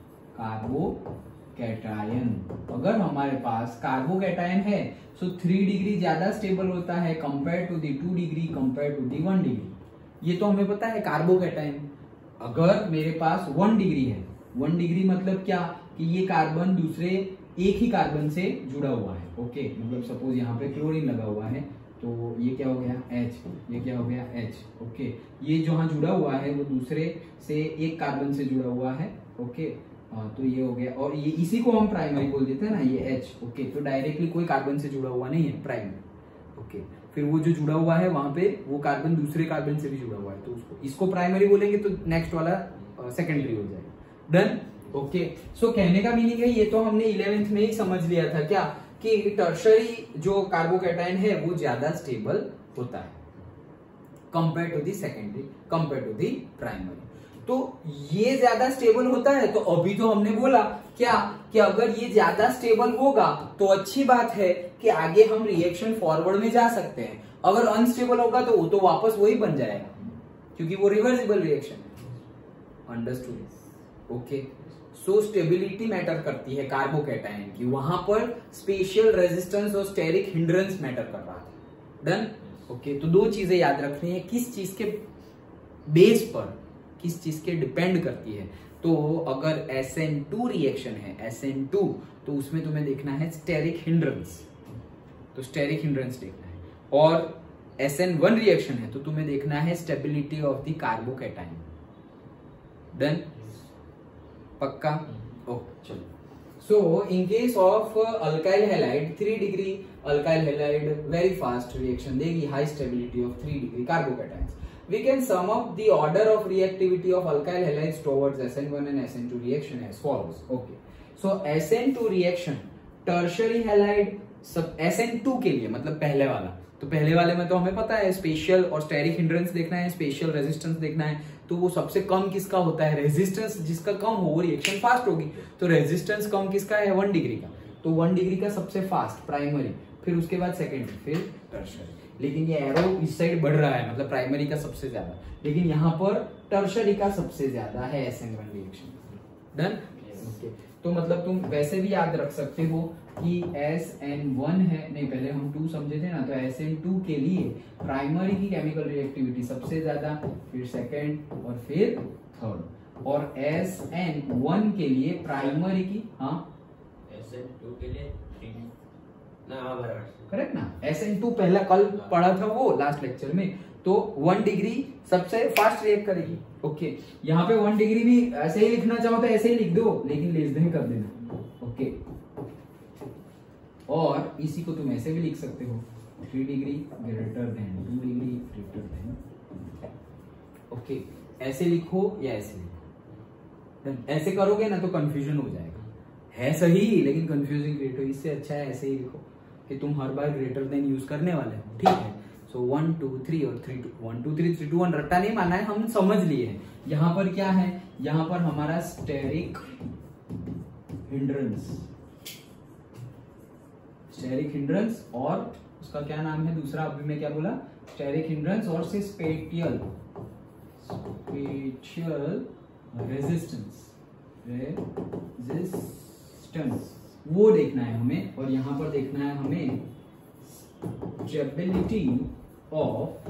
अगर हमारे पास कार्बोकेटाइन है तो 3 डिग्री ज्यादा स्टेबल होता है compare to the 2 degree, compare to the 1 degree. ये तो हमें पता है कार्बोकेटाइन। अगर मेरे पास 1 डिग्री है, 1 डिग्री मतलब क्या, कि ये कार्बन दूसरे एक ही कार्बन से जुड़ा हुआ है। ओके, मतलब सपोज यहाँ पे क्लोरीन लगा हुआ है तो ये क्या हो गया H, ये क्या हो गया H। ओके, ये जहाँ जुड़ा हुआ है वो दूसरे से एक कार्बन से जुड़ा हुआ है। ओके, तो ये हो गया, और ये इसी को हम प्राइमरी बोल देते हैं ना, ये H। ओके, तो डायरेक्टली कोई कार्बन से जुड़ा हुआ नहीं है, प्राइमरी। ओके, फिर वो जो जुड़ा हुआ है वहां पे वो कार्बन दूसरे कार्बन से भी जुड़ा हुआ है, तो इसको प्राइमरी बोलेंगे तो नेक्स्ट वाला सेकेंडरी हो जाएगा। डन। ओके, सो कहने का मीनिंग है, ये तो हमने 11th में ही समझ लिया था क्या, कि टर्शरी जो कार्बोकैटायन है वो ज्यादा स्टेबल होता है compare to the secondary, compare to the primary. तो ये ज्यादा स्टेबल होता है, तो अभी तो हमने बोला क्या कि अगर ये ज्यादा स्टेबल होगा तो अच्छी बात है कि आगे हम रिएक्शन फॉरवर्ड में जा सकते हैं। अगर अनस्टेबल होगा तो वो तो वापस वही बन जाएगा, क्योंकि वो रिवर्सिबल रिएक्शन है। Understood. Okay, so stability matter करती है कार्बोकैटायन की, वहां पर स्पेशल रेजिस्टेंस और स्टेरिक हिंड्रेंस मैटर कर रहा था। डन। ओके, तो दो चीजें याद रखनी है, किस चीज के बेस पर, किस चीज के डिपेंड करती है। तो अगर SN2 रिएक्शन है, SN2, तो उसमें तुम्हें देखना है स्टेरिक हिंड्रेंस, तो स्टेरिक हिंड्रेंस देखना है। और SN1 रिएक्शन है तो तुम्हें देखना है stability of the carbocation. Done, पक्का? ओके, चलो। So in case of alkyl halide 3 degree alkyl halide very fast reaction देगी, high stability of 3 degree carbocations. We can sum up the order of reactivity of alkyl halides towards SN1 and SN2 reaction as follows. Okay, so SN2 reaction tertiary halide सब SN2 के लिए, मतलब पहले वाला, तो पहले वाले में तो हमें पता है स्पेशल और स्टेरिक हिंड्रेंस देखना है, स्पेशल रेजिस्टेंस देखना है। तो वो सबसे कम किसका होता है, रेजिस्टेंस जिसका कम हो वो रिएक्शन फास्ट होगी। तो रेजिस्टेंस कम किसका है, 1 डिग्री का, तो 1 डिग्री का सबसे फास्ट प्राइमरी, फिर उसके बाद सेकेंडरी, फिर टर्शरी। लेकिन ये एरो इस साइड बढ़ रहा है, मतलब प्राइमरी का सबसे ज्यादा, लेकिन यहाँ पर टर्शरी का सबसे ज्यादा है SN1 रिएक्शन। डन। ओके, तो मतलब तुम वैसे भी याद रख सकते हो कि SN1 है, नहीं पहले हम 2 समझे थे ना, तो SN2 के लिए प्राइमरी की केमिकल रिएक्टिविटी सबसे ज्यादा, फिर सेकेंड और फिर थर्ड। और SN1 के लिए प्राइमरी की, हाँ SN2 के लिए करेक्ट ना, SN2 पहला कल पढ़ा था वो लास्ट लेक्चर में, तो 1 डिग्री सबसे फास्ट रिएक्ट करेगी। ओके, यहाँ पे 1 डिग्री भी ऐसे ही लिखना चाहो तो ऐसे ही लिख दो, लेकिन लेस देन कर देना। ओके, और इसी को तुम ऐसे भी लिख सकते हो, 3 degree greater than 2 degree greater than. Okay, ऐसे लिखो या ऐसे लिखो, ऐसे करोगे ना तो कंफ्यूजन हो जाएगा, है सही लेकिन कंफ्यूजिंग क्रिएट हो। इससे अच्छा है ऐसे ही लिखो कि तुम हर बार ग्रेटर देन यूज करने वाले हो, ठीक है। सो 1 2 3 और 3 2 1 2 3 3 2 1 रट्टा नहीं मानना है, हम समझ लिए हैं। यहाँ पर क्या है, यहाँ पर हमारा स्टेरिक हिंड्रेंस, स्टेरिक हिंड्रेंस और उसका क्या नाम है दूसरा, अभी मैं क्या बोला, स्टेरिक हिंड्रेंस और से स्पेटियल रेजिस्टेंस, वो देखना है हमें। और यहां पर देखना है हमें stability of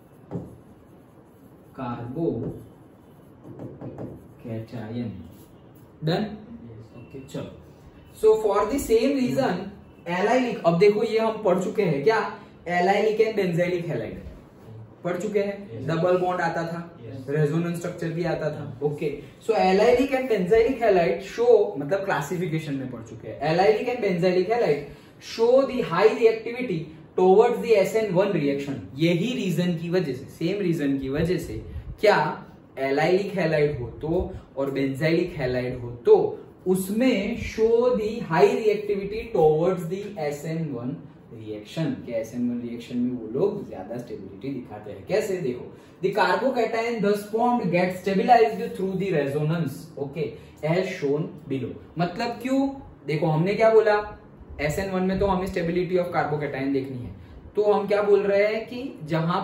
carbocation. Done. Okay, चलो। So for the same reason allylic, अब देखो ये हम पढ़ चुके हैं क्या, एलाइलिक एंड बेंजाइलिक हैलाइड पढ़ चुके हैं। डबल बॉन्ड आता था, रेजोनेंस स्ट्रक्चर भी आता था। Okay, so allylic and benzylic halide show, मतलब क्लासिफिकेशन में पढ़ चुके हैं, allylic and benzylic halide show the high reactivity towards the SN1 reaction. यही रीजन की वजह से, सेम रीजन की वजह से, क्या एलाइलिक हैलाइड हो तो और बेंजाइलिक हैलाइड हो तो उसमें show the high reactivity towards the SN1 reaction के SN1 रिएक्शन में वो लोग ज्यादा स्टेबिलिटी दिखाते हैं। कैसे, देखो, the carbocation thus formed get stabilized through the resonance, okay, as shown below। मतलब क्यों, देखो हमने क्या बोला, SN1 में तो हमें स्टेबिलिटी ऑफ कार्बोकैटायन देखनी है, तो हम क्या बोल रहे हैं कि जहां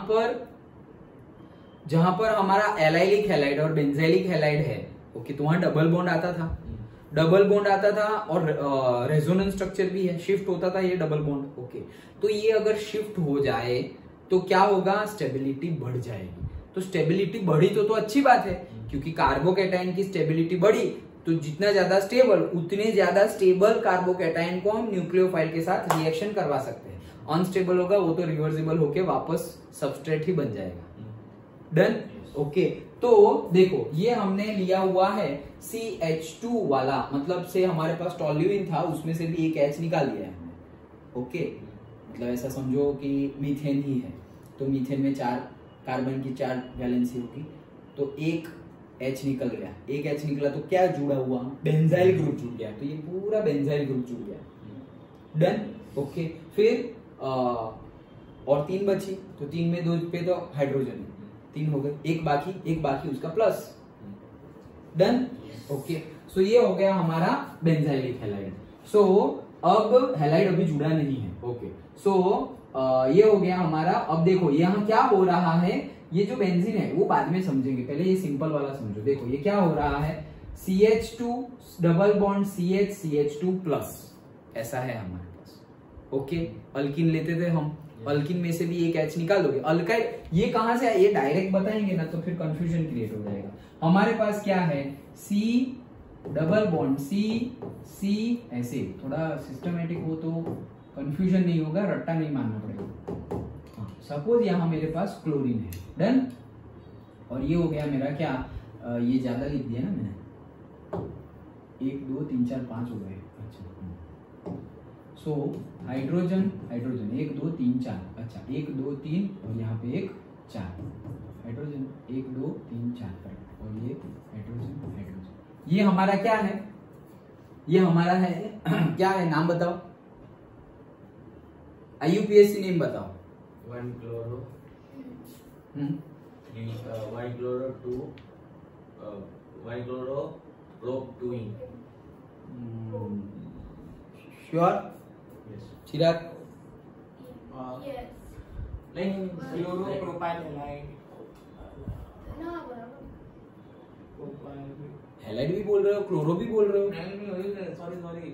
पर हमारा एलाइलिक हैलाइड और बेंजाइलिक हैलाइड है, ओके, तो वहां डबल बॉन्ड आता था, और रेजोनेंस स्ट्रक्चर भी है, शिफ्ट होता था ये डबल बॉन्ड। ओके, तो ये अगर शिफ्ट हो जाए तो क्या होगा, स्टेबिलिटी बढ़ जाएगी। तो स्टेबिलिटी बढ़ी तो अच्छी बात है, क्योंकि कार्बोकैटायन की स्टेबिलिटी बढ़ी तो जितना ज्यादा स्टेबल, उतने ज्यादा स्टेबल कार्बोकैटायन को हम न्यूक्लियोफाइल के साथ रिएक्शन करवा सकते हैं। अनस्टेबल होगा वो तो रिवर्सिबल होके वापस सबस्ट्रेट ही बन जाएगा। डन। ओके, तो देखो ये हमने लिया हुआ है CH2 वाला, मतलब से हमारे पास टोल्यूइन था उसमें से भी एक H निकाल लिया है हमने। ओके, मतलब ऐसा समझो कि मीथेन ही है, तो मीथेन में 4 कार्बन की 4 वैलेंसी होगी, तो एक H निकल गया, एक H निकला तो क्या जुड़ा हुआ, बेंजाइल ग्रुप जुड़ गया, तो ये पूरा बेंजाइल ग्रुप जुड़ गया। Done, okay. फिर और 3 बची, तो 3 में 2 पे तो हाइड्रोजन 3 हो गए, एक बाकी उसका प्लस। Done, okay. सो ये हो गया हमारा बेंजाइलिक हैलाइड। सो अब हैलाइड अभी जुड़ा नहीं है, ओके। सो ये हो गया हमारा। अब देखो यहाँ क्या हो रहा है, ये जो बेंजीन है वो बाद में समझेंगे, पहले ये सिंपल वाला समझो। देखो ये क्या हो रहा है, CH2 double bond CH CH2 plus, ऐसा है हमारे पास, ओके। अल्किन लेते थे हम, अल्किन में से भी एक H निकाल दोगे। अल्काइल ये कहां से, ये डायरेक्ट बताएंगे ना तो फिर कंफ्यूजन क्रिएट हो जाएगा। हमारे पास क्या है, C डबल बॉन्ड C ऐसे, थोड़ा सिस्टमेटिक हो तो कंफ्यूजन नहीं होगा, रट्टा नहीं मानना पड़ेगा। सपोज यहाँ मेरे पास क्लोरीन है, डन। और ये हो गया मेरा क्या, ये ज्यादा लिख दिया ना मैंने, 1 2 3 4 5 हो गए, अच्छा। सो हाइड्रोजन 1 2 3 4, अच्छा 1 2 3 और यहाँ पे 1 4, हाइड्रोजन 1 2 3 4, और ये हाइड्रोजन। ये हमारा क्या है, ये हमारा है क्या है, नाम बताओ, IUPAC नेम बताओ। 1 chloro, 1 chloro 2, 1 chloro prop 2 sure, Chirag? नहीं, क्लोरो प्रोपाइल हैलाइड, हैलाइड भी बोल रहे हो, क्लोरो भी बोल रहे हो? नहीं sorry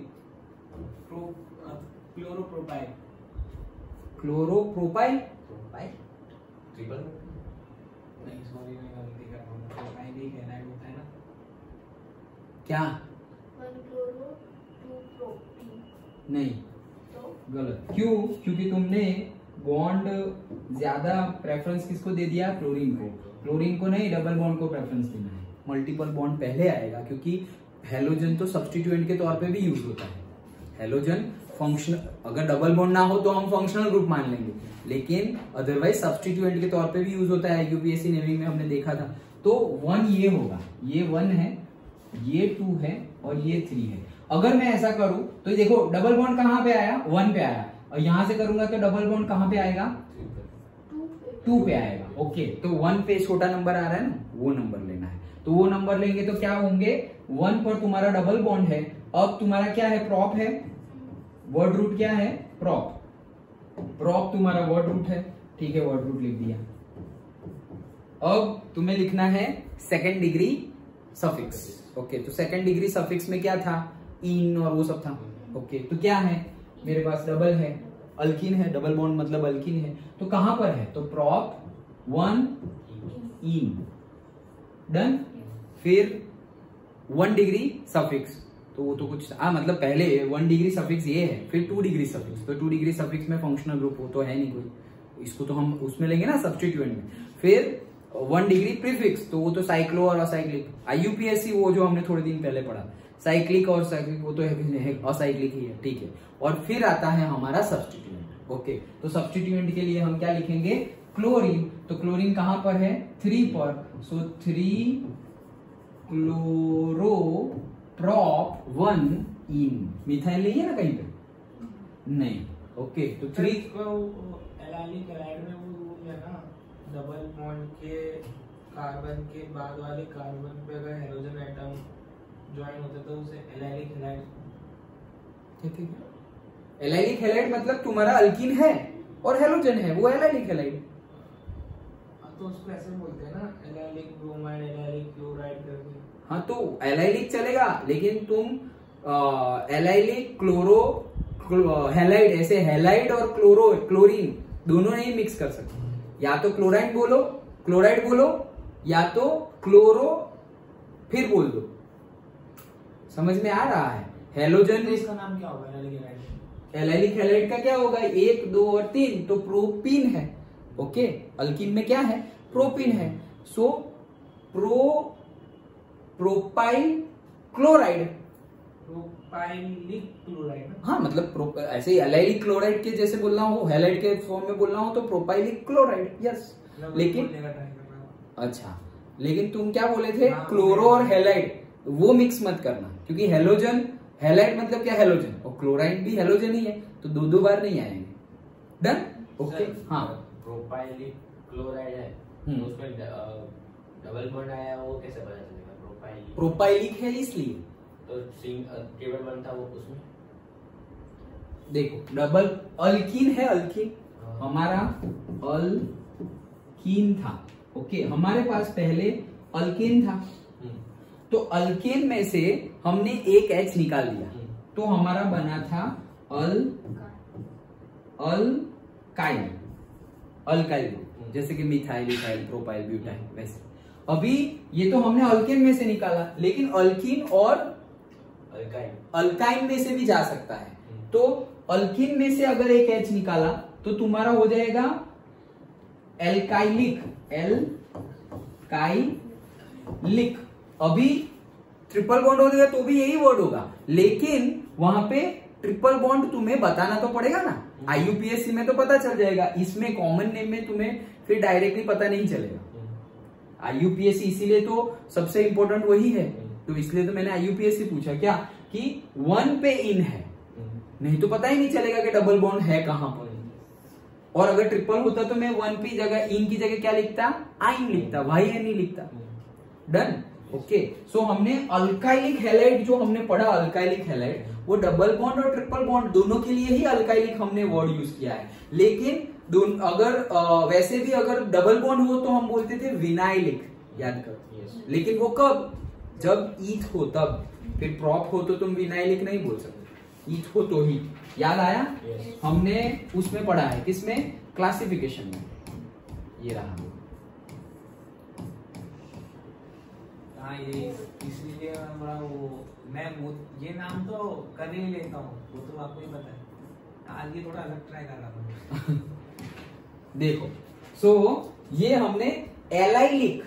chloro propyl, chloro propyl, triple नहीं सॉरी मैं गलती कर रहा हूँ, प्रोपाइल ही हैलाइड होता है ना क्या? 1 chloro 2 propene, नहीं, तो गलत। क्यों? क्योंकि तुमने बॉन्ड ज्यादा प्रेफरेंस किसको दे दिया, क्लोरीन को। क्लोरीन को नहीं, डबल बॉन्ड को प्रेफरेंस देना है। मल्टीपल बॉन्ड पहले आएगा, क्योंकि हेलोजन तो सब्स्टिट्यूएंट के तौर पे भी यूज होता है। हेलोजन फंक्शन, अगर डबल बॉन्ड ना हो तो हम फंक्शनल ग्रुप मान लेंगे, लेकिन अदरवाइज सब्स्टिट्यूएंट के तौर पे भी यूज होता है। यूपीएससी नेविंग में हमने देखा था। तो 1 ये होगा, ये 1 है, ये 2 है और ये 3 है। अगर मैं ऐसा करूं तो देखो डबल बॉन्ड कहां पे आया, 1 पे आया, और यहां से करूंगा तो डबल बॉन्ड कहां पे आएगा, 2 पे आएगा, ओके। तो 1 पे छोटा नंबर आ रहा है ना, वो नंबर लेना है। तो वो नंबर लेंगे तो क्या होंगे, 1 पर तुम्हारा डबल बॉन्ड है, अब तुम्हारा क्या है, प्रॉप है, वर्ड रूट क्या है, प्रॉप तुम्हारा वर्ड रूट है, ठीक है, वर्ड रूट लिख दिया। अब तुम्हें लिखना है सेकेंड डिग्री सफिक्स, ओके। तो सेकेंड डिग्री सफिक्स में क्या था, इन और वो सब था, ओके। तो क्या है मेरे पास, डबल है, अल्किन है, डबल बॉन्ड मतलब अल्किन है, तो कहां पर है, तो प्रॉप 1 इन, डन। फिर 1 डिग्री सफिक्स, तो वो तो कुछ मतलब पहले 1 डिग्री सफिक्स ये है, फिर 2 डिग्री सफिक्स, तो 2 डिग्री सफिक्स में फंक्शनल ग्रुप हो तो है नहीं कोई, इसको तो हम उसमें लेंगे ना सब्स्टिट्यूएंट में। फिर 1 डिग्री प्रीफिक्स, तो वो तो साइक्लो और असाइक्लिक, IUPAC वो जो हमने थोड़े दिन पहले पढ़ा, साइक्लिक और साइक्लिक वो तो असाइक्लिक ही है, ठीक है। और फिर आता है हमारा सब्स्टिट्यूएंट, ओके। तो सब्स्टिट्यूएंट के लिए हम क्या लिखेंगे, क्लोरीन, तो क्लोरीन कहां पर है, 3 पर, so 3 chloro prop 1 ene, methyl नहीं है ना कहीं पे, नहीं, ओके। तो 3 एलाइलिक हैलाइड में वो रूल है ना, डबल बॉन्ड के कार्बन के बाद वाले कार्बन पे अगर हाइड्रोजन एटम ज्वाइन होता तो उसे एलाइलिक हैलाइड, ठीक है। एलाइलिक हैलाइड मतलब तुम्हारा अल्किन है और हेलोजन है, वो एलाइलिक हैलाइड, तो उसको ऐसे बोलते हैं ना, एलाइलिक ब्रोमाइड, एलाइलिक क्लोराइड करके। हाँ, तो एलाइलिक चलेगा, लेकिन तुम एलाइलिक क्लोरो हैलाइड, ऐसे हैलाइड और क्लोरीन दोनों नहीं मिक्स कर सकते। या तो क्लोराइड बोलो या तो क्लोरो फिर बोल दो, समझ में आ रहा है। हेलोजन, इसका नाम क्या होगा एलाइलिक हैलाइड? एलाइलिक हैलाइड का क्या होगा, 1 2 और 3, तो प्रोपीन है, ओके। अल्किन में क्या है, प्रोपीन है, so propyl chloride, propylic chloride ना? हाँ मतलब ऐसे ही एलाइलिक क्लोराइड के जैसे बोल रहा हूँ, हैलाइड के फॉर्म में बोल रहा हूँ तो प्रोपाइलिक क्लोराइड, यस। लेकिन अच्छा, लेकिन तुम क्या बोले थे, क्लोरो और हैलाइड वो मिक्स मत करना, क्योंकि हेलोजन, हैलाइड मतलब क्या हेलोजन, और क्लोराइड भी हेलोजन ही है, तो दो बार नहीं आएंगे। Done, okay. हाँ, प्रोपाइलिक क्लोराइड है तो उसमें डबल बॉन्ड आया, वो कैसे पता चलेगा? प्रोपाइलिक है इसलिए तो ट्रिपल बॉन्ड था वो उसमें। देखो डबल अल्कीन है, अल्कीन हमारा अल्कीन था, ओके। हमारे पास पहले अल्कीन था, तो अल्कीन में से हमने एक H निकाल लिया, तो हमारा बना था अल्काइल, अल्काइल जैसे कि मिथाइल, इथाइल, प्रोपाइल, ब्यूटाइल, वैसे। अभी ये तो हमने अल्केन में से निकाला, लेकिन अल्कीन और अल्काइन में से भी जा सकता है। तो अल्कीन में से अगर एक H निकाला तो तुम्हारा हो जाएगा एल्काइलिक, एल्काइलिक। अभी ट्रिपल बॉन्ड हो जाएगा तो भी यही वर्ड होगा, लेकिन वहां पे ट्रिपल बॉन्ड तुम्हें बताना तो पड़ेगा ना। IUPAC में तो पता चल जाएगा, इसमें कॉमन नेम में तुम्हें फिर डायरेक्टली पता नहीं चलेगा। IUPAC इसीलिए तो सबसे इंपॉर्टेंट वही है, तो इसलिए तो मैंने IUPAC पूछा क्या कि 1 पे इन है, नहीं तो पता ही नहीं चलेगा कि डबल बॉन्ड है कहां पर। और अगर ट्रिपल होता तो मैं 1 की जगह, इन की जगह क्या लिखता, आइन लिखता, YN नहीं लिखता। Done, okay. सो हमने अल्काइलिक हैलाइड जो हमने पढ़ा, अल्काइलिक हैलाइड, वो डबल बॉन्ड और ट्रिपल बॉन्ड दोनों के लिए ही अल्काइलिक हमने वर्ड यूज किया है। लेकिन अगर वैसे भी अगर डबल बॉन्ड हो तो हम बोलते थे विनाइलिक, याद करो। लेकिन वो कब, जब ईथ हो तब, फिर प्रॉप हो तो तुम विनाइलिक नहीं बोल सकते, ईथ हो तो ही। याद आया? हमने उसमें पढ़ा है, किसमें, क्लासिफिकेशन में, ये रहा। हाँ, ये इसलिए हमारा मैं ये नाम तो कर ही लेता हूँ, वो तो आपको ही पता है। आज ये थोड़ा अलग ट्राई कर रहा था। देखो, सो ये हमने एलाइलिक,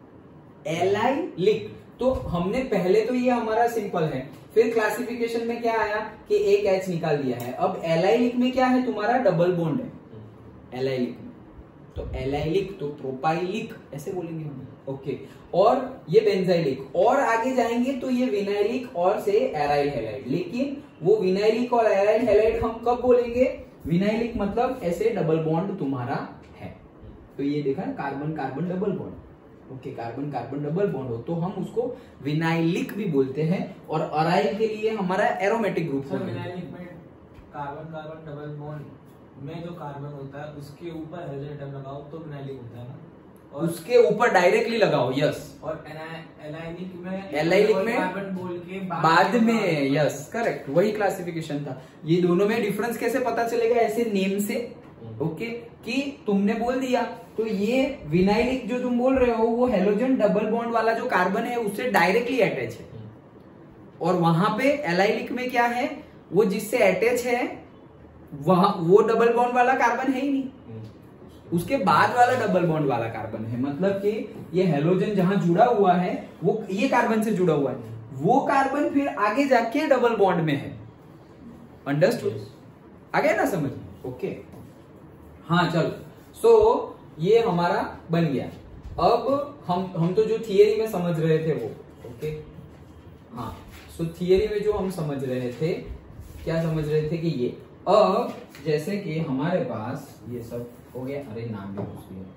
तो हमने पहले तो ये हमारा सिंपल है, फिर क्लासिफिकेशन में क्या आया कि एक H निकाल दिया है। अब एलाइलिक में क्या है, तुम्हारा डबल बॉन्ड है एलाइलिक में, तो एलाइलिक तो प्रोपाइलिक ऐसे बोलेंगे हम, ओके। और ये बेंजाइलिक, और आगे जाएंगे तो ये विनाइलिक और से एराइल हैलाइड। लेकिन वो विनाइलिक और एराइल हैलाइड हम कब बोलेंगे, विनाइलिक मतलब ऐसे डबल बॉन्ड तुम्हारा है, तो ये देखा carbon carbon double bond, okay. Carbon carbon double bond हो तो हम उसको विनाइलिक भी बोलते हैं, और अराइल के लिए हमारा एरोमेटिक ग्रुप सर, विनाइलिक में कार्बन कार्बन डबल बॉन्ड में जो कार्बन होता है उसके ऊपर हाइड्रोजन एटम लगाओ तो विनाइलिक होता है ना, और उसके ऊपर डायरेक्टली लगाओ, यस। और एलाइलिक में कार्बन बोल के बाद में, यस करेक्ट, वही क्लासिफिकेशन था। ये दोनों में डिफरेंस कैसे पता चलेगा, ऐसे नेम से, ओके, कि तुमने बोल दिया तो ये विनाइलिक जो तुम बोल रहे हो वो हेलोजन डबल बॉन्ड वाला जो कार्बन है उससे डायरेक्टली अटैच है, और वहां पे एलाइलिक में क्या है, वो जिससे अटैच है वहां वो डबल बॉन्ड वाला कार्बन है ही नहीं, उसके बाद वाला डबल बॉन्ड वाला कार्बन है। मतलब कि ये हेलोजन जहां जुड़ा हुआ है वो ये कार्बन से जुड़ा हुआ है, वो कार्बन फिर आगे जाके डबल बॉन्ड में है। अंडरस्टूड? आ गया ना समझ? ओके, हाँ चलो। सो ये हमारा बन गया। अब हम तो जो थियरी में समझ रहे थे वो, ओके, हाँ। सो थियरी में जो हम समझ रहे थे, क्या समझ रहे थे कि ये, अब जैसे कि हमारे पास ये सब हो गया, अरे नाम भी पूछ लिया,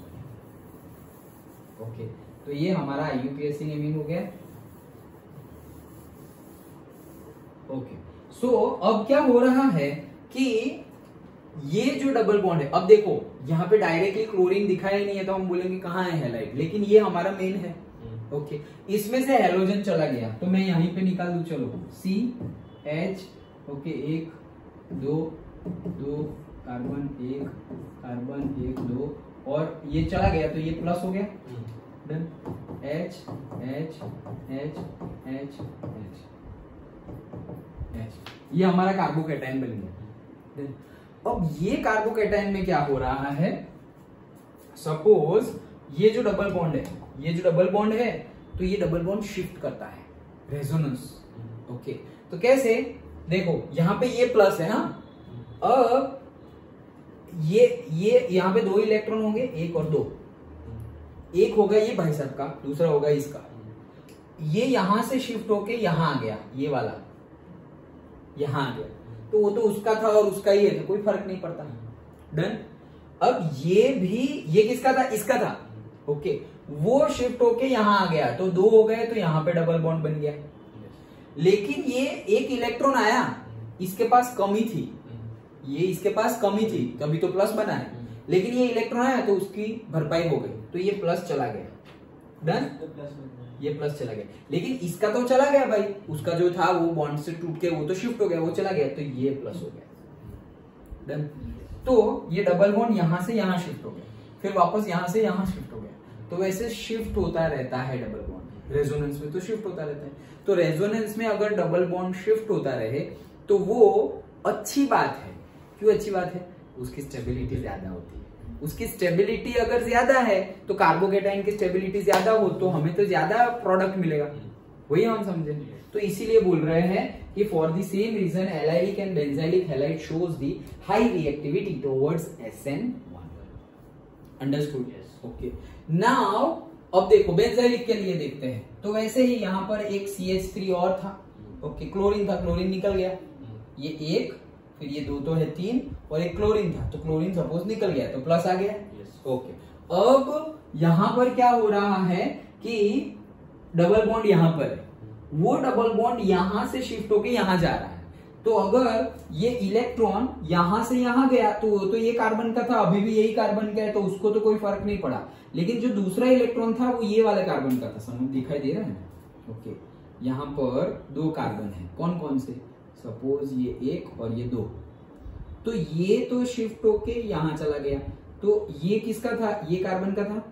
ओके। तो ये हमारा IUPAC नेमिंग हो गया, ओके। सो अब क्या हो रहा है कि ये जो डबल बॉन्ड है, अब देखो यहाँ पे डायरेक्टली क्लोरीन दिखाया नहीं है तो हम बोलेंगे कहाँ है हैलाइड, लेकिन ये हमारा मेन है, ओके। इसमें से हेलोजन चला गया तो मैं यहीं पे निकाल दूं, चलो CH, ओके, 1 2 2 कार्बन 1 कार्बन 1 2, और ये चला गया तो ये प्लस हो गया, done. H H H H H H, ये हमारा कार्बोकैटायन बन गया। अब ये कार्बोकैटायन में क्या हो रहा है, सपोज ये जो डबल बॉन्ड है, ये जो डबल बॉन्ड है, तो ये डबल बॉन्ड शिफ्ट करता है, रेजोनेंस, ओके। तो कैसे, देखो यहाँ पे ये प्लस है ना, अब ये यहाँ पे 2 इलेक्ट्रॉन होंगे, 1 और 2, एक होगा ये भाई साहब का, दूसरा होगा इसका, ये यहां से शिफ्ट होके यहां आ गया, ये वाला यहां आ गया, तो वो तो उसका था और उसका ही है, तो कोई फर्क नहीं पड़ता। डन। अब ये भी, ये किसका था, इसका था, ओके, वो शिफ्ट होके यहां आ गया, तो 2 हो गए, तो यहां पे डबल बॉन्ड बन गया। लेकिन ये एक इलेक्ट्रॉन आया, इसके पास कमी थी, ये इसके पास कमी थी, तभी तो प्लस बना है, लेकिन ये इलेक्ट्रॉन आया तो उसकी भरपाई हो गई, तो ये प्लस चला गया। डन, ये प्लस चला गया, लेकिन इसका तो चला गया भाई, उसका जो था वो बॉन्ड से टूट के वो तो शिफ्ट हो गया, वो चला गया, तो ये प्लस हो गया। डन। तो ये डबल बॉन्ड यहां से यहां शिफ्ट हो गया, फिर वापस यहां से यहां शिफ्ट हो गया, तो वैसे शिफ्ट होता रहता है डबल बॉन्ड। रेजोनेंस में तो शिफ्ट होता रहता है, तो रेजोनेंस में अगर डबल बॉन्ड शिफ्ट होता रहे तो वो अच्छी बात है। क्यों अच्छी बात है, उसकी स्टेबिलिटी ज्यादा होती है, उसकी स्टेबिलिटी अगर ज्यादा है तो कार्बोकेटाइन की स्टेबिलिटी ज्यादा हो तो हमें तो ज्यादा प्रोडक्ट मिलेगा, वही हम समझे। तो इसीलिए बोल रहे हैं कि for the same reason allylic and benzylic halide shows the high reactivity towards SN1। Understood? Okay. Now अब देखो बेंजाइलिक के लिए देखते हैं, तो वैसे ही यहाँ पर एक CH3 और था, ओके, क्लोरीन था, क्लोरीन निकल गया, ये 1, फिर ये 2 तो है 3, और एक क्लोरीन था, तो क्लोरीन सपोज निकल गया, तो प्लस आ गया। ओके। अब यहां पर क्या हो रहा है कि डबल बॉन्ड यहां पर है, वो डबल बॉन्ड यहां से शिफ्ट होके यहां जा रहा है, तो अगर ये इलेक्ट्रॉन यहां से यहां गया तो ये कार्बन का था, अभी भी यही कार्बन का है, तो उसको तो कोई फर्क नहीं पड़ा, लेकिन जो दूसरा इलेक्ट्रॉन था वो ये वाले कार्बन का था, समझ दिखाई दे रहा है? ओके, यहाँ पर 2 कार्बन है, कौन कौन से, सपोज ये 1 और ये 2, तो ये तो शिफ्ट होके यहां चला गया, तो ये किसका था, ये कार्बन का था,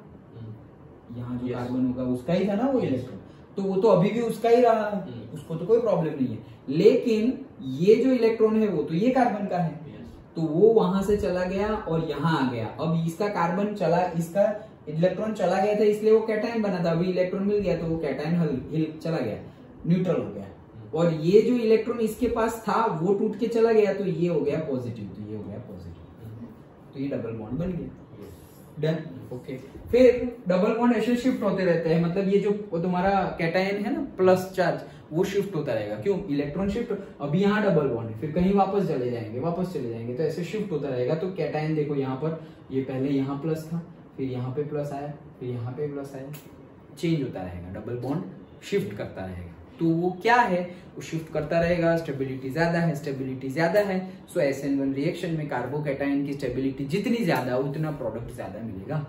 यहाँ जो कार्बन होगा उसका ही था ना वो इलेक्ट्रॉन, तो वो तो अभी भी उसका ही रहा है, उसको तो कोई प्रॉब्लम नहीं है, लेकिन ये जो इलेक्ट्रॉन है वो तो ये कार्बन का है, तो वो वहां से चला गया और यहाँ आ गया। अब इसका कार्बन चला, इसका इलेक्ट्रॉन चला गया था इसलिए वो कैटायन बना था, अभी इलेक्ट्रॉन मिल गया तो वो कैटायन हिल चला गया, न्यूट्रल हो गया, और ये जो इलेक्ट्रॉन इसके पास था वो टूट के चला गया, तो ये हो गया पॉजिटिव, तो ये हो गया पॉजिटिव, तो ये डबल बॉन्ड बन गया। डन। ओके। फिर डबल बॉन्ड ऐसे शिफ्ट होते रहते हैं, मतलब ये जो तुम्हारा कैटायन है ना प्लस चार्ज, वो शिफ्ट होता रहेगा। क्यों? इलेक्ट्रॉन शिफ्ट, अभी यहाँ डबल बॉन्ड है, फिर कहीं वापस चले जाएंगे, तो ऐसे शिफ्ट होता रहेगा। तो कैटायन देखो यहाँ पर, ये पहले यहाँ प्लस था, फिर यहाँ पे प्लस आया, फिर यहाँ पे प्लस आया, चेंज होता रहेगा, डबल बॉन्ड शिफ्ट करता रहेगा। तो वो क्या है, वो शिफ्ट करता रहेगा, स्टेबिलिटी ज्यादा है, सो SN1 रिएक्शन में कार्बोकैटायन की स्टेबिलिटी जितनी ज्यादा उतना प्रोडक्ट ज्यादा मिलेगा।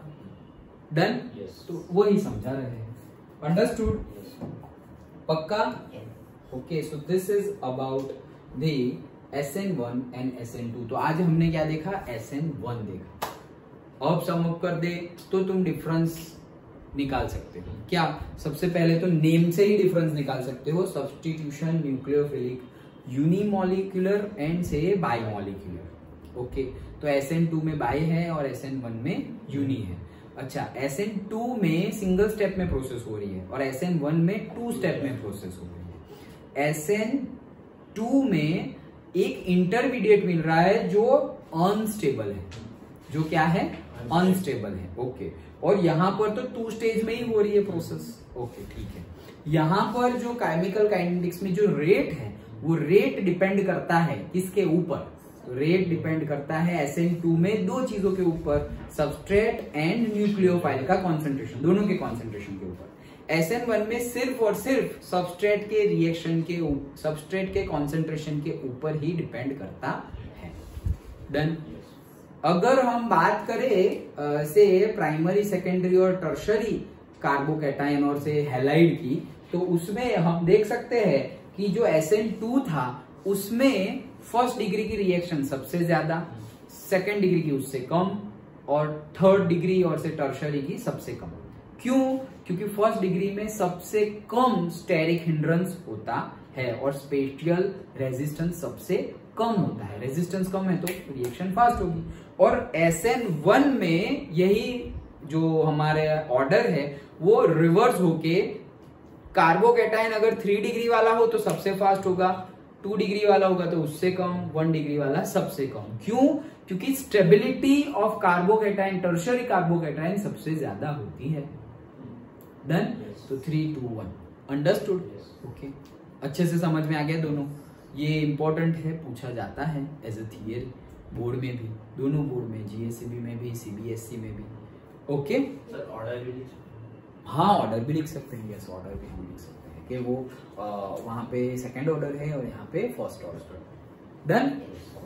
डन? तो वही समझा रहे हैं। अंडरस्टूड? पक्का? Okay, so this is about the SN1 and SN2। तो आज हमने क्या देखा, SN1 देखा। अब सम अप कर दे तो तुम डिफरेंस निकाल सकते हो। क्या? सबसे पहले तो नेम से ही डिफरेंस निकाल सकते हो, सब्स्टिट्यूशन न्यूक्लियोफिलिक यूनिमोलिकुलर एंड से बाइमोलिकुलर। ओके, तो SN2 में बाई है और SN1 में यूनी है। अच्छा, SN2 में सिंगल स्टेप में प्रोसेस हो रही है और SN1 में 2 स्टेप में प्रोसेस हो रही है। SN2 में एक इंटरमीडिएट मिल रहा है जो अनस्टेबल है, जो क्या है, अनस्टेबल है। ओके, और यहां पर तो 2 स्टेज में ही हो रही है प्रोसेस। ओके, ठीक है। यहां पर जो केमिकल काइनेटिक्स में जो रेट है, वो रेट डिपेंड करता है किसके ऊपर, रेट डिपेंड करता है SN2 में 2 चीजों के ऊपर, सबस्ट्रेट एंड न्यूक्लियोफाइल का कॉन्सेंट्रेशन, दोनों के कॉन्सेंट्रेशन के ऊपर। SN1 में सिर्फ और सिर्फ सबस्ट्रेट के रिएक्शन के, सबस्ट्रेट के कॉन्सेंट्रेशन के ऊपर ही डिपेंड करता है। डन? अगर हम बात करें से प्राइमरी, सेकेंडरी और टर्शरी कार्बोकैटायन और से हैलाइड की, तो उसमें हम देख सकते हैं कि जो SN2 था उसमें फर्स्ट डिग्री की रिएक्शन सबसे ज्यादा, सेकेंड डिग्री की उससे कम, और थर्ड डिग्री और से टर्शरी की सबसे कम। क्यों? क्योंकि फर्स्ट डिग्री में सबसे कम स्टेरिक हिंड्रेंस होता है और स्पेशियल रेजिस्टेंस सबसे कम होता है। रेजिस्टेंस कम है तो रिएक्शन फास्ट होगी। और SN1 में यही जो हमारे ऑर्डर है वो रिवर्स होके, कार्बोकैटायन अगर 3 डिग्री वाला हो तो सबसे फास्ट होगा, 2 डिग्री वाला होगा तो उससे कम, 1 डिग्री वाला सबसे कम। क्यों? क्योंकि stability of carbocation, tertiary carbocation सबसे ज्यादा होती है। डन? तो 3, 2, 1 अंडरस्टूड? ओके, अच्छे से समझ में आ गया दोनों। ये इंपॉर्टेंट है, पूछा जाता है एज अ थियरी बोर्ड में भी, दोनों बोर्ड में, जीएससीबी में भी, सीबीएसई में भी। ओके सर ऑर्डर भी लिख हाँ, ऑर्डर भी लिख सकते हैं। यस, ऑर्डर भी हम लिख सकते हैं कि वो वहां पे सेकंड ऑर्डर है और यहाँ पे फर्स्ट ऑर्डर। डन?